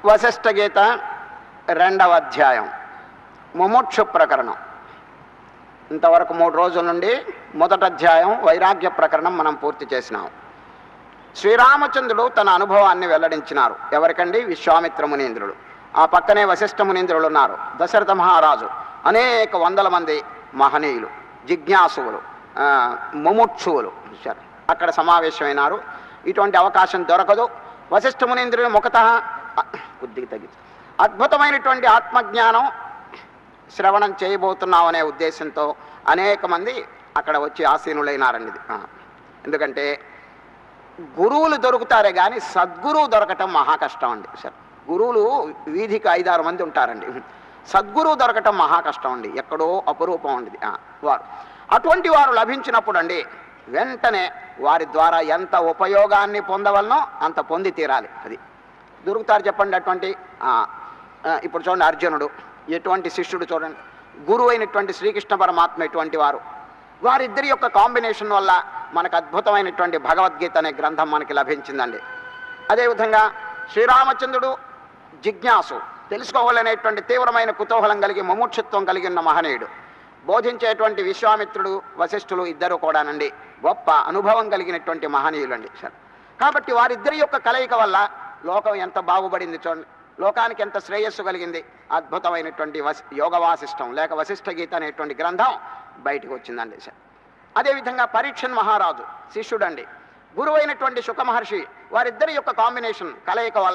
వశిష్ఠ గీత 2వ అధ్యాయం ముముక్షు ప్రకరణం. ఇంతవరకు 3 రోజుల నుండి మొదటి అధ్యాయం వైరాగ్య ప్రకరణం మనం పూర్తి చేసినాం. శ్రీరామచంద్రుడు తన అనుభవాన్ని వెల్లడించినారు. ఎవరికండి? విశ్వామిత్ర మునీంద్రుడు. ఆ పక్కనే వశిష్ఠ మునీంద్రులు ఉన్నారు. దశరథ మహారాజు, అనేక వందల మంది మహనీయులు, జిజ్ఞాసువులు, ముముక్షువులు అక్కడ సమావేశమైనారు. ఇటువంటి అవకాశం దొరకదు. వశిష్ఠ మునీంద్రుని ముఖతః కొద్దిగా తగ్గింది అద్భుతమైనటువంటి ఆత్మజ్ఞానం శ్రవణం చేయబోతున్నాం అనే ఉద్దేశంతో అనేక మంది అక్కడ వచ్చి ఆసీనులైనారండి. ఎందుకంటే గురువులు దొరుకుతారే కానీ సద్గురువు దొరకటం మహా కష్టం అండి. సార్, గురువులు వీధికి 5-6 మంది ఉంటారండి. సద్గురువు దొరకటం మహా కష్టం అండి. ఎక్కడో అపురూపం అండి వారు. అటువంటి వారు లభించినప్పుడు అండి వెంటనే వారి ద్వారా ఎంత ఉపయోగాన్ని పొందవలనో అంత పొంది తీరాలి. అది దొరుకుతారు చెప్పండి అటువంటి. ఇప్పుడు చూడండి, అర్జునుడు ఎటువంటి శిష్యుడు చూడండి. గురువు అయినటువంటి శ్రీకృష్ణ పరమాత్మ ఎటువంటి వారు. వారిద్దరి యొక్క కాంబినేషన్ వల్ల మనకు అద్భుతమైనటువంటి భగవద్గీత అనే గ్రంథం మనకి లభించిందండి. అదేవిధంగా శ్రీరామచంద్రుడు జిజ్ఞాసు, తెలుసుకోవాలనేటువంటి తీవ్రమైన కుతూహలం కలిగి ముముక్షుత్వం కలిగి ఉన్న మహనీయుడు. బోధించేటువంటి విశ్వామిత్రుడు వశిష్ఠులు ఇద్దరు కూడానండి గొప్ప అనుభవం కలిగినటువంటి మహనీయులండి. సార్, కాబట్టి వారిద్దరి యొక్క కలయిక వల్ల లోకం ఎంత బాగుపడింది చూడండి. లోకానికి ఎంత శ్రేయస్సు కలిగింది. అద్భుతమైనటువంటి యోగ వాసిష్టం లేక వశిష్ఠ గీత అనేటువంటి గ్రంథం బయటకు వచ్చిందండి. సార్, అదేవిధంగా పరీక్షన్ మహారాజు శిష్యుడండి, గురువు అయినటువంటి శుక మహర్షి, వారిద్దరి యొక్క కాంబినేషన్ కలయిక వల్ల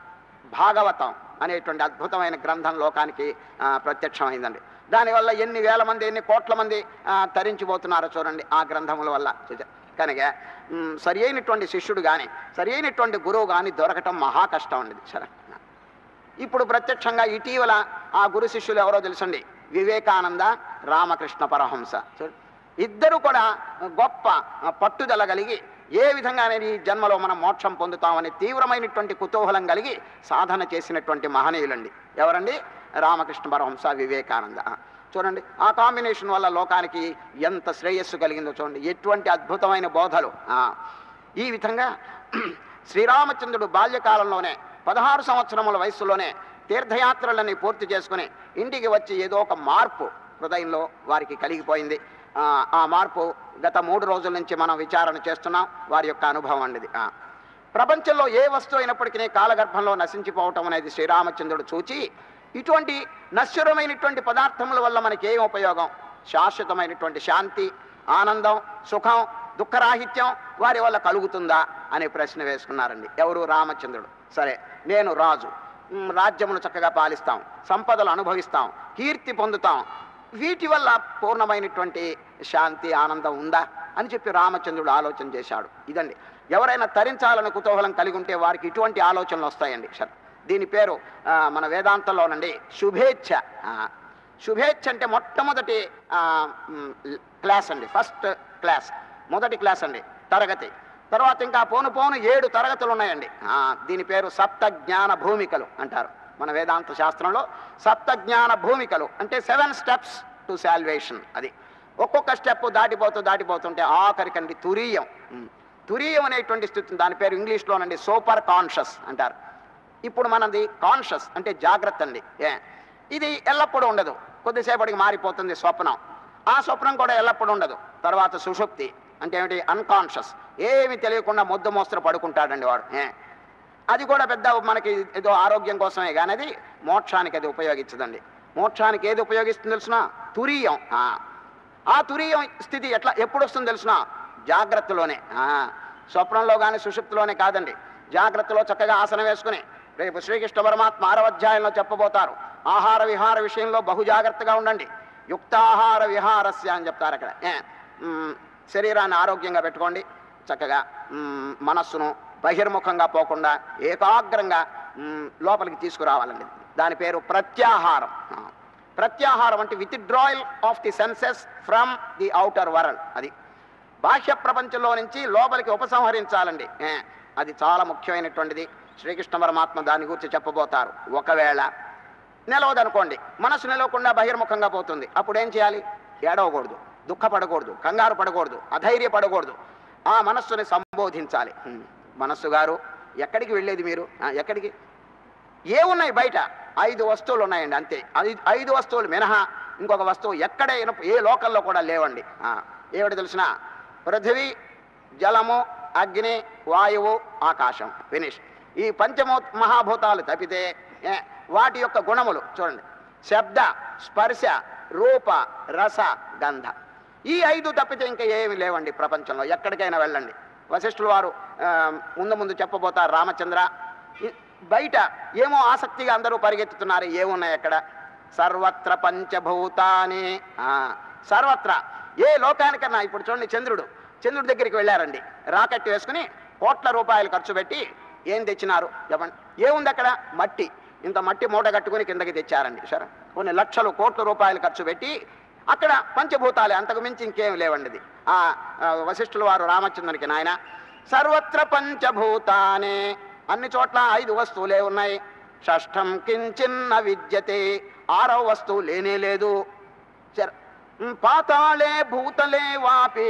భాగవతం అనేటువంటి అద్భుతమైన గ్రంథం లోకానికి ప్రత్యక్షమైందండి. దానివల్ల ఎన్ని వేల మంది, ఎన్ని కోట్ల మంది తరించిపోతున్నారో చూడండి ఆ గ్రంథముల వల్ల. కనుక సరి అయినటువంటి శిష్యుడు కానీ సరి అయినటువంటి గురువు కానీ దొరకటం మహా కష్టం అండి. సరే, ఇప్పుడు ప్రత్యక్షంగా ఇటీవల ఆ గురు శిష్యులు ఎవరో తెలుసండి, వివేకానంద, రామకృష్ణ పరమహంస. ఇద్దరు కూడా గొప్ప పట్టుదల కలిగి ఏ విధంగానే ఈ జన్మలో మనం మోక్షం పొందుతామని తీవ్రమైనటువంటి కుతూహలం కలిగి సాధన చేసినటువంటి మహనీయులండి. ఎవరండి? రామకృష్ణ పరమహంస, వివేకానంద. చూడండి ఆ కాంబినేషన్ వల్ల లోకానికి ఎంత శ్రేయస్సు కలిగిందో చూడండి. ఎటువంటి అద్భుతమైన బోధలు. ఈ విధంగా శ్రీరామచంద్రుడు బాల్యకాలంలోనే 16 సంవత్సరముల వయస్సులోనే తీర్థయాత్రలని పూర్తి చేసుకుని ఇంటికి వచ్చి ఏదో ఒక మార్పు హృదయంలో వారికి కలిగిపోయింది. ఆ మార్పు గత 3 రోజుల నుంచి మనం విచారణ చేస్తున్నాం. వారి యొక్క అనుభవం అండి. ప్రపంచంలో ఏ వస్తువు అయినప్పటికీ కాలగర్భంలో నశించిపోవటం అనేది శ్రీరామచంద్రుడు చూచి, ఇటువంటి నశ్వరమైనటువంటి పదార్థముల వల్ల మనకి ఏం ఉపయోగం, శాశ్వతమైనటువంటి శాంతి, ఆనందం, సుఖం, దుఃఖరాహిత్యం వారి వల్ల కలుగుతుందా అనే ప్రశ్న వేసుకున్నారండి. ఎవరు? రామచంద్రుడు. సరే, నేను రాజు, రాజ్యమును చక్కగా పాలిస్తాం, సంపదలు అనుభవిస్తాం, కీర్తి పొందుతాం, వీటి వల్ల పూర్ణమైనటువంటి శాంతి, ఆనందం ఉందా అని చెప్పి రామచంద్రుడు ఆలోచన చేశాడు. ఇదండి, ఎవరైనా తరించాలని కుతూహలం కలిగి ఉంటే వారికి ఇటువంటి ఆలోచనలు వస్తాయండి. సరే, దీని పేరు మన వేదాంతంలోనండి శుభేచ్ఛ. శుభేచ్ఛ అంటే మొట్టమొదటి క్లాస్ అండి, ఫస్ట్ క్లాస్, మొదటి క్లాస్ అండి, తరగతి. తర్వాత ఇంకా పోను 7 తరగతులు ఉన్నాయండి. దీని పేరు సప్త జ్ఞాన భూమికలు అంటారు మన వేదాంత శాస్త్రంలో. సప్త జ్ఞాన భూమికలు అంటే 7 స్టెప్స్ టు సాల్వేషన్. అది ఒక్కొక్క స్టెప్ దాటిపోతుంటే ఆఖరికండి తురీయం. తురీయం అనేటువంటి స్థితి, దాని పేరు ఇంగ్లీష్లోనండి సూపర్ కాన్షియస్ అంటారు. ఇప్పుడు మనది కాన్షియస్ అంటే జాగ్రత్త అండి. ఇది ఎల్లప్పుడూ ఉండదు, కొద్దిసేపటికి మారిపోతుంది స్వప్నం. ఆ స్వప్నం కూడా ఎల్లప్పుడూ ఉండదు. తర్వాత సుషుప్తి అంటే ఏమిటి? అన్కాన్షియస్, ఏమి తెలియకుండా మొద్దు మోస్తరు పడుకుంటాడండి వాడు. అది కూడా పెద్ద మనకి ఏదో ఆరోగ్యం కోసమే కానీ అది మోక్షానికి అది ఉపయోగించదండి. మోక్షానికి ఏది ఉపయోగిస్తుంది తెలుసిన? తురీయం. ఆ తురీయం స్థితి ఎప్పుడు వస్తుంది తెలుసిన? జాగ్రత్తలోనే. స్వప్నంలో కానీ సుషుప్తిలోనే కాదండి, జాగ్రత్తలో చక్కగా ఆసనం వేసుకుని. రేపు శ్రీకృష్ణ పరమాత్మ 6వ అధ్యాయంలో చెప్పబోతారు. ఆహార విహార విషయంలో బహు జాగ్రత్తగా ఉండండి. యుక్తాహార విహారస్య అని చెప్తారు అక్కడ. శరీరాన్ని ఆరోగ్యంగా పెట్టుకోండి, చక్కగా మనస్సును బహిర్ముఖంగా పోకుండా ఏకాగ్రంగా లోపలికి తీసుకురావాలండి. దాని పేరు ప్రత్యాహారం. ప్రత్యాహారం అంటే withdrawal of the senses from the outer world. అది బాహ్య ప్రపంచంలో నుంచి లోపలికి ఉపసంహరించాలండి. అది చాలా ముఖ్యమైనటువంటిది. శ్రీకృష్ణ పరమాత్మ దాని గురించి చెప్పబోతారు. ఒకవేళ నిలవదనుకోండి, మనసు నిలవకుండా బహిర్ముఖంగా పోతుంది, అప్పుడు ఏం చేయాలి? ఏడవకూడదు, దుఃఖపడకూడదు, కంగారు పడకూడదు, అధైర్యపడకూడదు. ఆ మనస్సుని సంబోధించాలి. మనస్సు గారు, ఎక్కడికి వెళ్ళేది మీరు? ఎక్కడికి? ఏమున్నాయి బయట? 5 వస్తువులు ఉన్నాయండి అంతే. 5 వస్తువులు మినహా ఇంకొక వస్తువు ఎక్కడైనా ఏ లోకల్లో కూడా లేవండి. ఏమిటి తెలిసిన? పృథివీ, జలము, అగ్ని, వాయువు, ఆకాశం. ఫినిష్. ఈ మహాభూతాలు తప్పితే వాటి యొక్క గుణములు చూడండి: శబ్ద, స్పర్శ, రూప, రస, గంధ. ఈ 5 తప్పితే ఇంకా ఏమి లేవండి ప్రపంచంలో. ఎక్కడికైనా వెళ్ళండి. వశిష్ఠుల వారు ముందు చెప్పబోతారు. రామచంద్ర, బయట ఏమో ఆసక్తిగా అందరూ పరిగెత్తుతున్నారు. ఏమున్నాయి అక్కడ? సర్వత్ర పంచభూతాని. సర్వత్ర ఏ లోకానికన్నా. ఇప్పుడు చూడండి, చంద్రుడి దగ్గరికి వెళ్ళారండి. రాకెట్ వేసుకుని కోట్ల రూపాయలు ఖర్చు పెట్టి ఏం తెచ్చినారు చెప్పండి? ఏముంది అక్కడ? మట్టి. ఇంత మట్టి మూట కట్టుకుని కిందకి తెచ్చారండి. సరే, కొన్ని లక్షలు కోట్ల రూపాయలు ఖర్చు పెట్టి అక్కడ పంచభూతాలే, అంతకు మించి ఇంకేం లేవండి. ఇది వశిష్ఠుల వారు రామచంద్రునికి, నాయన సర్వత్ర పంచభూతానే, అన్ని చోట్ల 5 వస్తువులే ఉన్నాయి. షష్ఠం కించిన్న విద్యతే, 6వ వస్తువు లేనే లేదు. పాతాళే భూతలే వాపి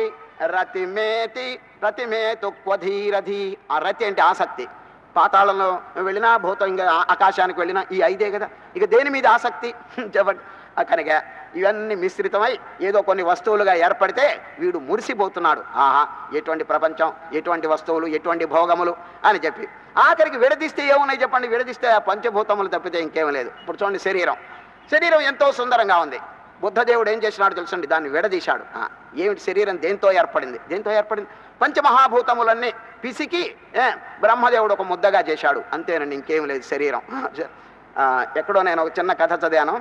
రతిమేతు క్వధీరధి. ఆ రతి అంటే ఆసక్తి. పాతాళంలో వెళ్ళినా, భూతం ఇంకా ఆకాశానికి వెళ్ళినా ఈ 5 కదా. ఇక దేని మీద ఆసక్తి చెప్పండి? కనుక ఇవన్నీ మిశ్రితమై ఏదో కొన్ని వస్తువులుగా ఏర్పడితే వీడు మురిసిపోతున్నాడు. ఆహా, ఎటువంటి ప్రపంచం, ఎటువంటి వస్తువులు, ఎటువంటి భోగములు అని చెప్పి ఆఖరికి విడదీస్తే ఏమున్నాయి చెప్పండి? విడదీస్తే ఆ పంచభూతములు తప్పితే ఇంకేం లేదు. ఇప్పుడు చూడండి, శరీరం ఎంతో సుందరంగా ఉంది. బుద్ధదేవుడు ఏం చేసినాడు తెలుసండి? దాన్ని విడదీశాడు. ఏమిటి? శరీరం దేంతో ఏర్పడింది? పంచమహాభూతములన్నీ పిసికి బ్రహ్మదేవుడు ఒక ముద్దగా చేశాడు. అంతేనండి, ఇంకేం లేదు శరీరం. ఎక్కడో నేను ఒక చిన్న కథ చదివాను.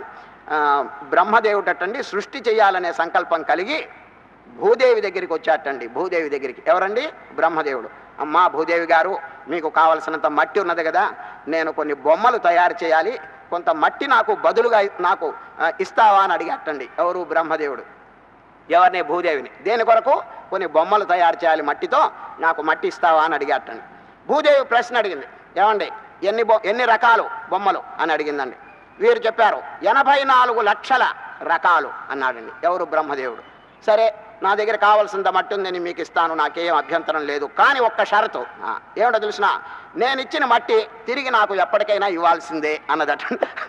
బ్రహ్మదేవుడటండి సృష్టి చేయాలనే సంకల్పం కలిగి భూదేవి దగ్గరికి వచ్చాటండి. భూదేవి దగ్గరికి ఎవరండి? బ్రహ్మదేవుడు. అమ్మా భూదేవి గారు, మీకు కావలసినంత మట్టి ఉన్నది కదా, నేను కొన్ని బొమ్మలు తయారు చేయాలి, కొంత మట్టి నాకు బదులుగా నాకు ఇస్తావా అని అడిగాటండి. ఎవరు? బ్రహ్మదేవుడు. ఎవరిని? భూదేవిని. దేని కొరకు? కొన్ని బొమ్మలు తయారు చేయాలి మట్టితో, నాకు మట్టి ఇస్తావా అని అడిగాటండి. భూదేవి ప్రశ్న అడిగింది, ఏమండి ఎన్ని రకాలు బొమ్మలు అని అడిగిందండి. వీరు చెప్పారు 84 లక్షల రకాలు అన్నాడండి. ఎవరు? బ్రహ్మదేవుడు. సరే, నా దగ్గర కావాల్సినంత మట్టి ఉందని మీకు ఇస్తాను, నాకేం అభ్యంతరం లేదు, కానీ ఒక్క షరతు. ఏమిటో తెలిసిన? నేను ఇచ్చిన మట్టి తిరిగి నాకు ఎప్పటికైనా ఇవ్వాల్సిందే అన్నదట.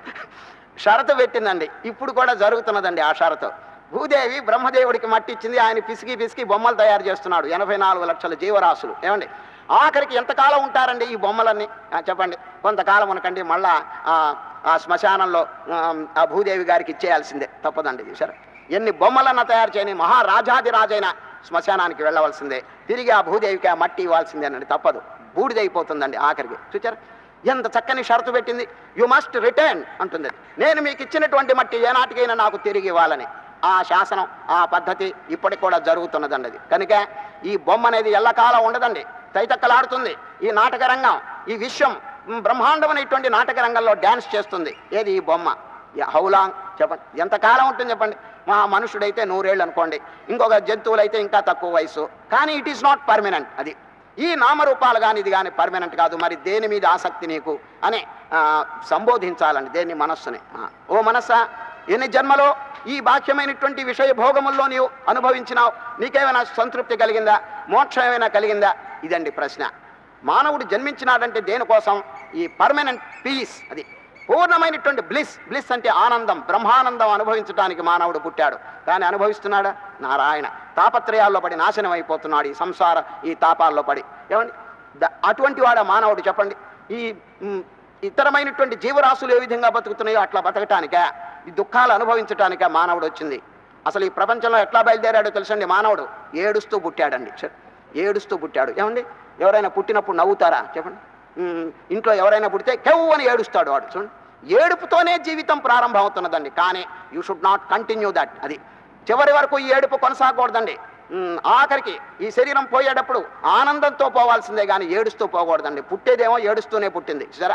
షరతు పెట్టిందండి. ఇప్పుడు కూడా జరుగుతున్నదండి ఆ షరతు. భూదేవి బ్రహ్మదేవుడికి మట్టి ఇచ్చింది. ఆయన పిసికి బొమ్మలు తయారు చేస్తున్నాడు. 84 లక్షల జీవరాశులు. ఏమండి, ఆఖరికి ఎంతకాలం ఉంటారండి ఈ బొమ్మలన్నీ చెప్పండి? కొంతకాలం అనకండి, మళ్ళా ఆ శ్మశానంలో ఆ భూదేవి గారికి ఇచ్చేయాల్సిందే, తప్పదండి. సరే, ఎన్ని బొమ్మలన్నా తయారు చేయని మహారాజాదిరాజైన శ్మశానానికి వెళ్ళవలసిందే, తిరిగి ఆ భూదేవికి ఆ మట్టి ఇవ్వాల్సిందే అనండి, తప్పదు. బూడిదైపోతుందండి ఆఖరికి. చూచారు ఎంత చక్కని షరతు పెట్టింది? యు మస్ట్ రిటర్న్ అంటుంది. నేను మీకు ఇచ్చినటువంటి మట్టి ఏనాటికైనా నాకు తిరిగి ఇవ్వాలని. ఆ శాసనం, ఆ పద్ధతి ఇప్పటికి కూడా జరుగుతున్నదండి. అది కనుక ఈ బొమ్మ అనేది ఎల్లకాలం ఉండదండి, తైతక్కలాడుతుంది. ఈ నాటక రంగం, ఈ విశ్వం బ్రహ్మాండం అనేటువంటి నాటక రంగంలో డ్యాన్స్ చేస్తుంది. ఏది? ఈ బొమ్మ. హౌ లాంగ్ చెప్పండి? ఎంతకాలం ఉంటుంది చెప్పండి? మనుషుడైతే 100 ఏళ్ళు అనుకోండి, ఇంకొక జంతువులైతే ఇంకా తక్కువ వయసు. కానీ ఇట్ ఈస్ నాట్ పర్మనెంట్. అది ఈ నామరూపాలు కానీ ఇది కానీ పర్మనెంట్ కాదు. మరి దేని మీద ఆసక్తి నీకు అని సంబోధించాలండి దేన్ని? మనస్సుని. ఓ మనస్సా, ఎన్ని జన్మలో ఈ బాహ్యమైనటువంటి విషయ భోగముల్లో నీవు అనుభవించినావు, నీకేమైనా సంతృప్తి కలిగిందా? మోక్షం ఏమైనా కలిగిందా? ఇదండి ప్రశ్న. మానవుడు జన్మించినాడంటే దేనికోసం? ఈ పర్మనెంట్ పీస్, అది పూర్ణమైనటువంటి బ్లిస్ అంటే ఆనందం, బ్రహ్మానందం అనుభవించడానికి మానవుడు పుట్టాడు. కానీ అనుభవిస్తున్నాడా? నారాయణ తాపత్రయాల్లో పడి నాశనం అయిపోతున్నాడు. ఈ సంసార ఈ తాపాల్లో పడి. ఏమండి, అటువంటి వాడ మానవుడు చెప్పండి? ఈ ఇతరమైనటువంటి జీవరాశులు ఏ విధంగా బతుకుతున్నాయో అట్లా బతకటానికే, ఈ దుఃఖాలు అనుభవించటానికే మానవుడు వచ్చింది. అసలు ఈ ప్రపంచంలో ఎట్లా బయలుదేరాడో తెలుసండి? మానవుడు ఏడుస్తూ పుట్టాడండి. ఏడుస్తూ పుట్టాడు. ఏమండి, ఎవరైనా పుట్టినప్పుడు నవ్వుతారా చెప్పండి? ఇంట్లో ఎవరైనా పుడితే కెవ్వు అని ఏడుస్తాడు వాడు. చూడండి, ఏడుపుతోనే జీవితం ప్రారంభం అవుతున్నదండి. కానీ you should not continue that. అది చివరి వరకు ఈ ఏడుపు కొనసాగకూడదండి. ఆఖరికి ఈ శరీరం పోయేటప్పుడు ఆనందంతో పోవాల్సిందే కానీ ఏడుస్తూ పోకూడదండి. పుట్టేదేమో ఏడుస్తూనే పుట్టింది. సరే,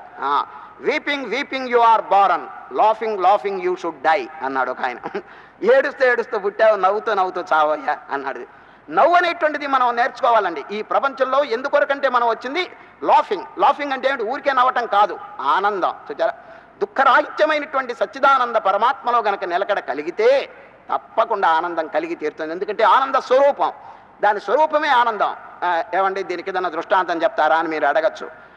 weeping you are born, laughing you should die అన్నాడు ఒక ఆయన. ఏడుస్తూ పుట్టావు, నవ్వుతూ చావయ్యా అన్నాడు. నవ్వు అనేటువంటిది మనం నేర్చుకోవాలండి. ఈ ప్రపంచంలో ఎందుకొరకంటే మనం వచ్చింది లాఫింగ్ అంటే ఏమిటి? ఊరికే నవ్వటం కాదు, ఆనందం. చూచారా, దుఃఖరాహిత్యమైనటువంటి సచ్చిదానంద పరమాత్మలో గనక నిలకడ కలిగితే తప్పకుండా ఆనందం కలిగి తీరుతుంది. ఎందుకంటే ఆనంద స్వరూపం, దాని స్వరూపమే ఆనందం. ఏమండి, దీనికి ఏదైనా దృష్టాంతం చెప్తారా అని మీరు అడగచ్చు.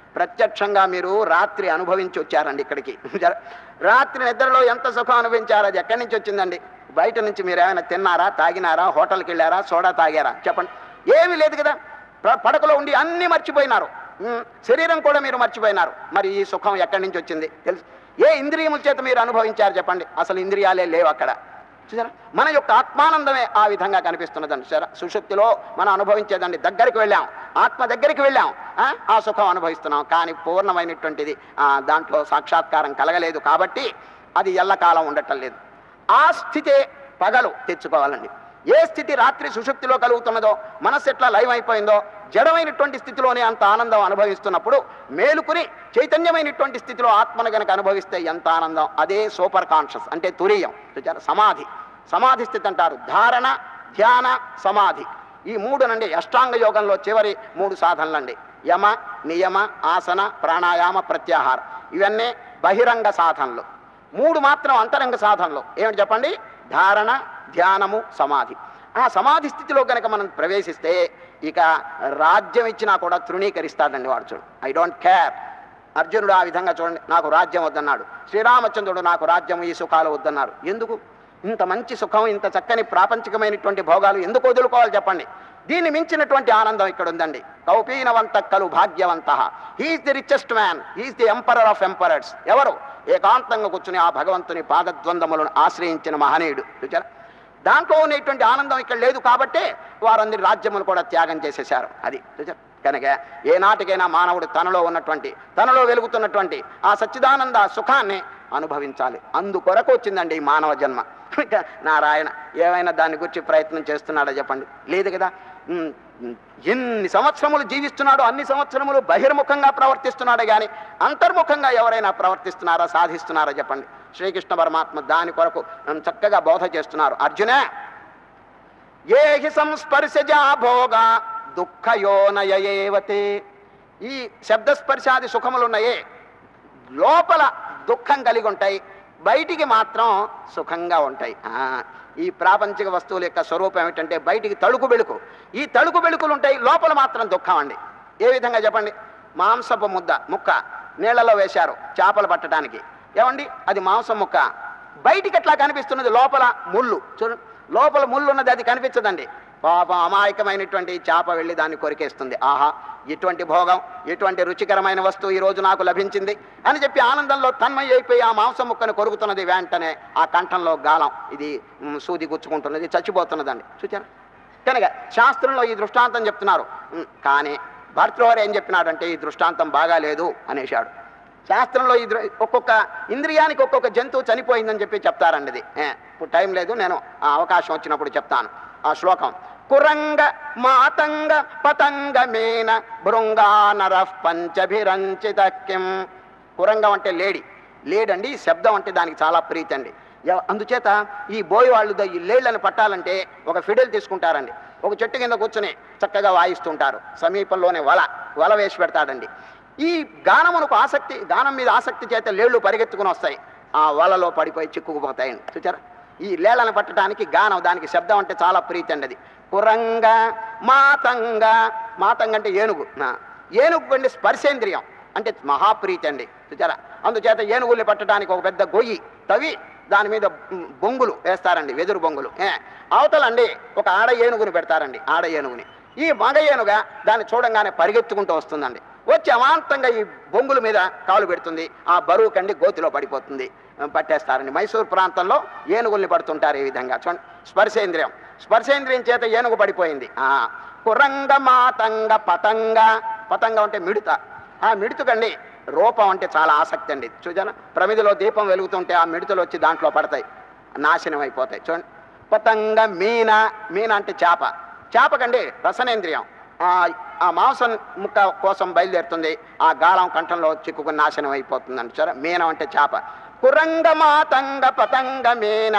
ప్రత్యక్షంగా మీరు రాత్రి అనుభవించి వచ్చారండి ఇక్కడికి. రాత్రి నిద్రలో ఎంత సుఖం అనుభవించారు, అది ఎక్కడి నుంచి వచ్చిందండి? బయట నుంచి మీరు ఏమైనా తిన్నారా, తాగినారా, హోటల్కి వెళ్ళారా, సోడా తాగారా? చెప్పండి. ఏమీ లేదు కదా. పడకలో ఉండి అన్నీ మర్చిపోయినారు, శరీరం కూడా మీరు మర్చిపోయినారు. మరి ఈ సుఖం ఎక్కడి నుంచి వచ్చింది తెలుసు? ఏ ఇంద్రియముల చేత మీరు అనుభవించారు చెప్పండి? అసలు ఇంద్రియాలే లేవు అక్కడ. చూసారా, మన యొక్క ఆత్మానందమే ఆ విధంగా కనిపిస్తున్నదండి. చూసారా, సుషుప్తిలో మనం అనుభవించేదండి, దగ్గరికి వెళ్ళాం, ఆత్మ దగ్గరికి వెళ్ళాం, ఆ సుఖం అనుభవిస్తున్నాం. కానీ పూర్ణమైనటువంటిది దాంట్లో సాక్షాత్కారం కలగలేదు కాబట్టి అది ఎల్లకాలం ఉండటం లేదు. ఆ స్థితే పగలు తెచ్చుకోవాలండి. ఏ స్థితి రాత్రి సుషుప్తిలో కలుగుతున్నదో, మనస్సు ఎట్లా లైవ్ అయిపోయిందో, జడమైనటువంటి స్థితిలోనే అంత ఆనందం అనుభవిస్తున్నప్పుడు మేలుకుని చైతన్యమైనటువంటి స్థితిలో ఆత్మను గనక అనుభవిస్తే ఎంత ఆనందం. అదే సూపర్ కాన్షియస్ అంటే తురీయం. సమాధి, సమాధి స్థితి అంటారు. ధారణ, ధ్యాన, సమాధి, ఈ మూడునండి అష్టాంగ యోగంలో చివరి 3 సాధనలండి. యమ, నియమ, ఆసన, ప్రాణాయామ, ప్రత్యాహార, ఇవన్నీ బహిరంగ సాధనలు. 3 మాత్రం అంతరంగ సాధనలు. ఏమిటి చెప్పండి? ధారణ, ధ్యానము, సమాధి. ఆ సమాధి స్థితిలో కనుక మనం ప్రవేశిస్తే ఇక రాజ్యం ఇచ్చినా కూడా తృణీకరిస్తాడండి వాడు. చూడు, ఐ డోంట్ కేర్. అర్జునుడు ఆ విధంగా చూడండి, నాకు రాజ్యం వద్దన్నాడు. శ్రీరామచంద్రుడు నాకు రాజ్యం, ఈ సుఖాలు వద్దన్నారు. ఎందుకు? ఇంత మంచి సుఖం, ఇంత చక్కని ప్రాపంచికమైనటువంటి భోగాలు ఎందుకు వదులుకోవాలి చెప్పండి? దీన్ని మించినటువంటి ఆనందం ఇక్కడ ఉందండి. కౌపీనవంత కలు భాగ్యవంత, he's the richest man, he's the emperor of emperors. ఎవరు? ఏకాంతంగా కూర్చుని ఆ భగవంతుని పాదద్వందములను ఆశ్రయించిన మహనీయుడు. చూచారా, దాంట్లో ఉన్నటువంటి ఆనందం ఇక్కడ లేదు కాబట్టే వారందరి రాజ్యములు కూడా త్యాగం చేసేశారు. అది చూచారు. కనుక ఏనాటికైనా మానవుడు తనలో ఉన్నటువంటి, తనలో వెలుగుతున్నటువంటి ఆ సచ్చిదానంద సుఖాన్ని అనుభవించాలి. అందుకొరకు వచ్చిందండి ఈ మానవ జన్మ. నారాయణ ఏమైనా దాని గురించి ప్రయత్నం చేస్తున్నాడా చెప్పండి? లేదు కదా. ఎన్ని సంవత్సరములు జీవిస్తున్నాడో అన్ని సంవత్సరములు బహిర్ముఖంగా ప్రవర్తిస్తున్నాడే కానీ అంతర్ముఖంగా ఎవరైనా ప్రవర్తిస్తున్నారా, సాధిస్తున్నారా చెప్పండి? శ్రీకృష్ణ పరమాత్మ దాని కొరకు చక్కగా బోధ చేస్తున్నారు. అర్జున, ఏ హి సంస్పర్శజా భోగ దుఃఖయోనయేవతే. ఈ శబ్దస్పర్శాది సుఖములున్నాయే లోపల దుఃఖం కలిగి ఉంటాయి, బయటికి మాత్రం సుఖంగా ఉంటాయి. ఈ ప్రాపంచిక వస్తువుల యొక్క స్వరూపం ఏమిటంటే బయటికి తళుకు బెళుకు, ఈ తళుకు బెళుకులు ఉంటాయి, లోపల మాత్రం దుఃఖం అండి. ఏ విధంగా చెప్పండి? మాంసపు ముక్క నీళ్లలో వేశారు చేపలు పట్టడానికి. ఏమండి, అది మాంసం ముక్క, బయటికి ఎట్లా కనిపిస్తున్నది? లోపల ముళ్ళు. చూడండి, లోపల ముళ్ళు ఉన్నది, అది కనిపించదండి. పాపం అమాయకమైనటువంటి చేప వెళ్ళి దాన్ని కొరికేస్తుంది. ఆహా, ఎటువంటి భోగం, ఎటువంటి రుచికరమైన వస్తువు ఈరోజు నాకు లభించింది అని చెప్పి ఆనందంలో తన్మయ అయిపోయి ఆ మాంసం ముక్కను కొరుకుతున్నది. వెంటనే ఆ కంఠంలో గాలం, ఇది సూది గుచ్చుకుంటున్నది, చచ్చిపోతున్నదండి. చూచారా? కనుక శాస్త్రంలో ఈ దృష్టాంతం చెప్తున్నారు. కానీ భర్తృహరి ఏం చెప్పినాడంటే ఈ దృష్టాంతం బాగాలేదు అనేశాడు. శాస్త్రంలో ఈ ఒక్కొక్క ఇంద్రియానికి ఒక్కొక్క జంతువు చనిపోయిందని చెప్పి చెప్తారండి. ఇది ఇప్పుడు టైం లేదు, నేను ఆ అవకాశం వచ్చినప్పుడు చెప్తాను ఆ శ్లోకం. కురంగ మాతంగ పతంగ మేన భృంగానర పంచభిరంచిత కిం. కురంగం అంటే లేడండి. శబ్దం అంటే దానికి చాలా ప్రీతి అండి. అందుచేత ఈ బోయి వాళ్ళు ఈ లేళ్లను పట్టాలంటే ఒక ఫిడెల్ తీసుకుంటారండి, ఒక చెట్టు కింద కూర్చుని చక్కగా వాయిస్తుంటారు. సమీపంలోనే వల వేసి పెడతాడండి. ఈ గానమునకు ఆసక్తి, గానం మీద ఆసక్తి చేత లేళ్లు పరిగెత్తుకుని వస్తాయి, ఆ వలలో పడిపోయి చిక్కుకుపోతాయండి. చూచారా? ఈ లేళ్లను పట్టడానికి గానం, దానికి శబ్దం అంటే చాలా ప్రీతి అండి. అది కురంగ మాతంగ. మాతంగ అంటే ఏనుగు. ఏనుగు అండి స్పర్శేంద్రియం అంటే మహాప్రీతి అండి. చూచారా? అందుచేత ఏనుగుల్ని పట్టడానికి ఒక పెద్ద గొయ్యి తవి దాని మీద బొంగులు వేస్తారండి, వెదురు బొంగులు. అవతలండి ఒక ఆడ ఏనుగుని పెడతారండి, ఆడ ఏనుగుని. ఈ మగ ఏనుగ దాన్ని చూడంగానే పరిగెత్తుకుంటూ వస్తుందండి. వచ్చి అమాంతంగా ఈ బొంగుల మీద కాలు పెడుతుంది, ఆ బరువు కండి గోతిలో పడిపోతుంది, పట్టేస్తారండి. మైసూర్ ప్రాంతంలో ఏనుగుల్ని పడుతుంటారు ఈ విధంగా. చూడండి, స్పర్శేంద్రియం, స్పర్శేంద్రియం చేత ఏనుగు పడిపోయింది. కురంగ మాతంగ పతంగ. పతంగం అంటే మిడత. ఆ మిడతకండి రూపం అంటే చాలా ఆసక్తి అండి. చూసారా? ప్రమిదిలో దీపం వెలుగుతుంటే ఆ మిడతలు వచ్చి దాంట్లో పడతాయి, నాశనం అయిపోతాయి. చూడండి, పతంగ మీన. మీన అంటే చేప. చేపకండి రసనేంద్రియం, ఆ మాంసం ముక్క కోసం బయలుదేరుతుంది, ఆ గాలం కంఠంలో చిక్కుకుని నాశనం అయిపోతుందండి. చూసారా? మీనం అంటే చేప. కురంగ మాతంగ పతంగ మీన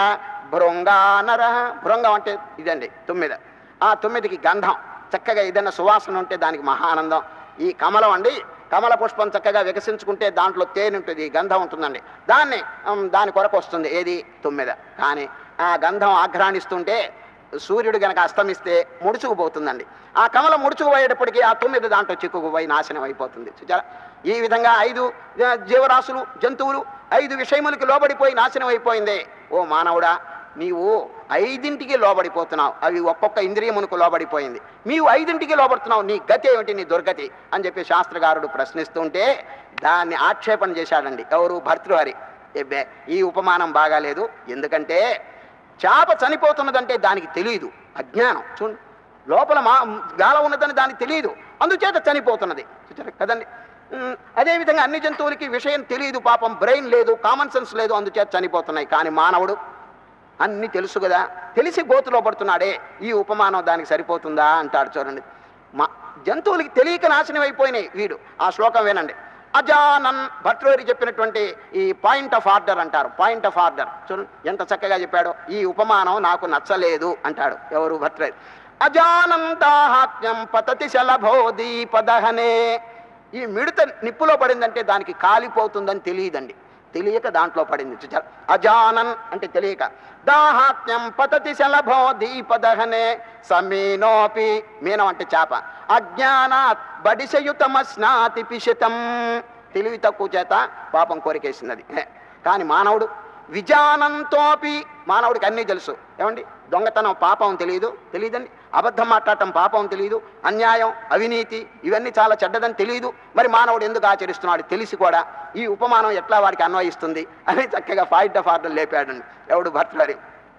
భృంగానర. భృంగం అంటే ఇదండి తుమ్మిద. ఆ తుమ్మిదికి గంధం, చక్కగా ఏదైనా సువాసన ఉంటే దానికి మహా ఆనందం. ఈ కమలం అండి, కమల పుష్పం చక్కగా వికసించుకుంటే దాంట్లో తేనె ఉంటుంది, గంధం ఉంటుందండి. దాని కొరకు వస్తుంది ఏది? తుమ్మిద. కానీ ఆ గంధం ఆఘ్రాణిస్తుంటే సూర్యుడు గనక అస్తమిస్తే ముడుచుకుపోతుందండి. ఆ కమలం ముడుచుకుపోయేటప్పటికీ ఆ 9 దాంట్లో చిక్కుకుపోయి నాశనం అయిపోతుంది. చూచారా, ఈ విధంగా 5 జీవరాశులు, జంతువులు 5 విషయములకి లోబడిపోయి నాశనం అయిపోయిందే. ఓ మానవుడా, నీవు 5ంటికి లోబడిపోతున్నావు, అవి ఒక్కొక్క ఇంద్రియమునకు లోబడిపోయింది, నీవు 5ంటికి లోబడుతున్నావు, నీ గతి ఏమిటి, నీ దుర్గతి అని చెప్పి శాస్త్రకారుడు ప్రశ్నిస్తుంటే దాన్ని ఆక్షేపణ చేశాడండి. ఎవరు? భర్తృహరి. ఈ ఉపమానం బాగాలేదు, ఎందుకంటే చేప చనిపోతున్నదంటే దానికి తెలియదు, అజ్ఞానం. చూడండి, లోపల గాల ఉన్నదని దానికి తెలియదు, అందుచేత చనిపోతున్నది. చూచారు కదండి. అదేవిధంగా అన్ని జంతువులకి విషయం తెలియదు, పాపం బ్రెయిన్ లేదు, కామన్ సెన్స్ లేదు, అందుచేత చనిపోతున్నాయి. కానీ మానవుడు అన్నీ తెలుసు కదా, తెలిసి గోతులో పడుతున్నాడే, ఈ ఉపమానం దానికి సరిపోతుందా అంటాడు. చూడండి, జంతువులకి తెలియక నాశనం అయిపోయినాయి. వీడు ఆ శ్లోకం వినండి. అజానన్, భర్తృహరి చెప్పినటువంటి ఈ పాయింట్ ఆఫ్ ఆర్డర్ అంటారు. పాయింట్ ఆఫ్ ఆర్డర్ చూడండి ఎంత చక్కగా చెప్పాడో. ఈ ఉపమానం నాకు నచ్చలేదు అంటాడు. ఎవరు? భర్తృహరి. అజానంతాహాత్మ్యం పతతి శలభో దీపదహనే. ఈ మిడత నిప్పులో పడిందంటే దానికి కాలిపోతుందని తెలియదండి, తెలియక దాంట్లో పడింది. చూచారు, అజానన్ అంటే తెలియక. దాహాత్మ్యం పతతి శలభో దీపదహనే సమీనోపి, మీనం అంటే చేప. అజ్ఞానాత్ బడిశయుతమస్నాతి పిశతం, తెలివి తక్కువ చేత పాపం కోరికేసినది. కానీ మానవుడు విజానంతోపి, మానవుడికి అన్నీ తెలుసు. ఏమండి, దొంగతనం పాపం తెలియదండి, అబద్ధం మాట్లాడటం పాపం తెలియదు, అన్యాయం, అవినీతి ఇవన్నీ చాలా చెడ్డదని తెలియదు. మరి మానవుడు ఎందుకు ఆచరిస్తున్నాడు తెలిసి కూడా ఈ ఉపమానం ఎట్లా వాడికి అన్వయిస్తుంది అని చక్కగా పాయింట్ ఆఫ్ ఆర్డర్ లేపాడండి. ఎవడు? భర్తృహరి.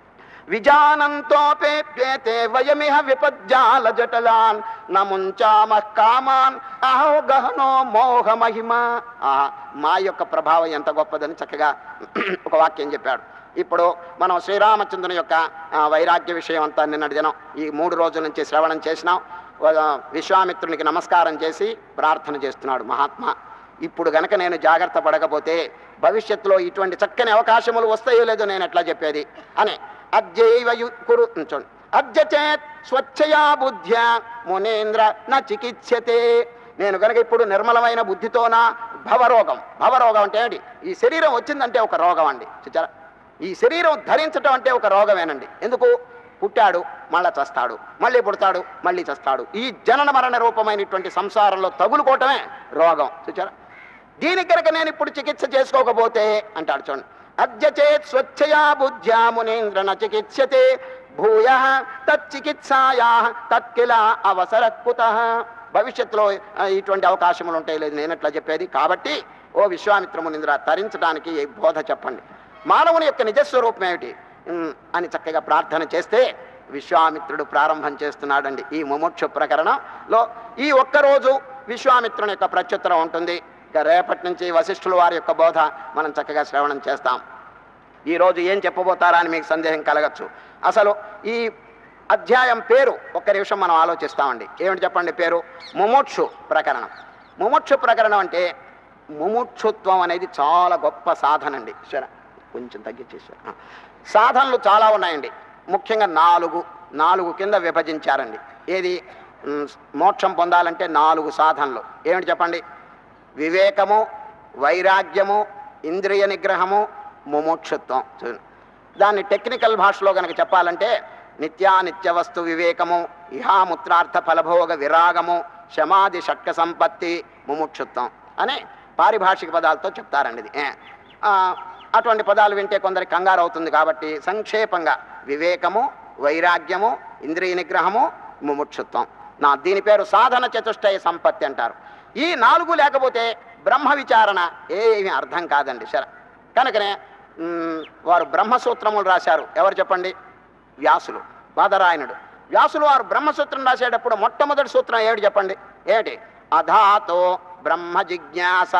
విజానంతోపేప్యేతే వయమిహ విపజ్జాల జటలాన్ నముంచామః కామాన్ అహో గహనో మోహ మహిమ. మా యొక్క ప్రభావం ఎంత గొప్పదని చక్కగా ఒక వాక్యం చెప్పాడు. ఇప్పుడు మనం శ్రీరామచంద్రుని యొక్క వైరాగ్య విషయం అంతా నిన్నటి దినం ఈ 3 రోజుల నుంచి శ్రవణం చేసినాం. విశ్వామిత్రునికి నమస్కారం చేసి ప్రార్థన చేస్తున్నాడు మహాత్మా. ఇప్పుడు గనక నేను జాగ్రత్త పడకపోతే భవిష్యత్తులో ఇటువంటి చక్కని అవకాశములు వస్తాయో లేదో నేను ఎట్లా చెప్పేది అని. అద్యైవయుకురు అద్యచేత్ స్వచ్ఛయా బుద్ధ్య మునేంద్ర న చికిత్సతే. నేను కనుక ఇప్పుడు నిర్మలమైన బుద్ధితోనా భవరోగం అంటే ఏంటి? ఈ శరీరం వచ్చిందంటే ఒక రోగం అండి. చూచారా, ఈ శరీరం ధరించటం అంటే ఒక రోగమేనండి. ఎందుకు? పుట్టాడు, మళ్ళీ చస్తాడు, మళ్ళీ పుడతాడు, మళ్ళీ చస్తాడు. ఈ జనన మరణ రూపమైనటువంటి సంసారంలో తగులుకోవటమే రోగం. చూచారా, దీనికి కనుక నేను ఇప్పుడు చికిత్స చేసుకోకపోతే అంటాడు. చూడండి, అద్యచేత్ స్వచ్ఛయా బుద్ధ్యా మునీంద్ర న చికిత్సతే భూయః తచ్చికిత్సాయాః తత్కిల అవసర కుతః. భవిష్యత్తులో ఇటువంటి అవకాశములు ఉంటాయి లేదు నేను ఎట్లా చెప్పేది. కాబట్టి ఓ విశ్వామిత్ర మునీంద్ర, తరించడానికి ఈ బోధ చెప్పండి, మానవుని యొక్క నిజస్వరూపం ఏమిటి అని చక్కగా ప్రార్థన చేస్తే విశ్వామిత్రుడు ప్రారంభం చేస్తున్నాడండి. ఈ ముముక్షు ప్రకరణంలో ఈ ఒక్కరోజు విశ్వామిత్రుని యొక్క ప్రత్యుత్తరం ఉంటుంది. ఇక రేపటి నుంచి వశిష్ఠుల వారి యొక్క బోధ మనం చక్కగా శ్రవణం చేస్తాం. ఈరోజు ఏం చెప్పబోతారా అని మీకు సందేహం కలగచ్చు. అసలు ఈ అధ్యాయం పేరు ఒక్క నిమిషం మనం ఆలోచిస్తామండి. ఏమిటి చెప్పండి పేరు? ముముక్షు ప్రకరణం. ముముక్షు ప్రకరణం అంటే ముముక్షుత్వం అనేది చాలా గొప్ప సాధన అండి. సరే, కొంచెం తగ్గించేసారు. సాధనలు చాలా ఉన్నాయండి. ముఖ్యంగా 4 కింద విభజించారండి. ఏది? మోక్షం పొందాలంటే 4 సాధనలు. ఏమిటి చెప్పండి? వివేకము, వైరాగ్యము, ఇంద్రియ నిగ్రహము, ముముక్షుత్వం. దాన్ని టెక్నికల్ భాషలో కనుక చెప్పాలంటే నిత్యానిత్య వస్తు వివేకము, ఇహాముత్రార్థ ఫలభోగ విరాగము, శమాది షట్క సంపత్తి, ముముక్షుత్వం అనే పారిభాషిక పదాలతో చెప్తారండి. ఇది అటువంటి పదాలు వింటే కొందరికి కంగారు అవుతుంది కాబట్టి సంక్షేపంగా వివేకము, వైరాగ్యము, ఇంద్రియ నిగ్రహము, ముముక్షుత్వం. దీని పేరు సాధన చతుష్టయ సంపత్తి అంటారు. ఈ 4 లేకపోతే బ్రహ్మ విచారణ ఏమీ అర్థం కాదండి. సరే, కనుకనే వారు బ్రహ్మసూత్రములు రాశారు. ఎవరు చెప్పండి? వ్యాసులు, బాదరాయణుడు. వ్యాసులు వారు బ్రహ్మసూత్రం రాసేటప్పుడు మొట్టమొదటి సూత్రం ఏమిటి చెప్పండి? ఏమిటి? అధాతో బ్రహ్మ జిజ్ఞాస.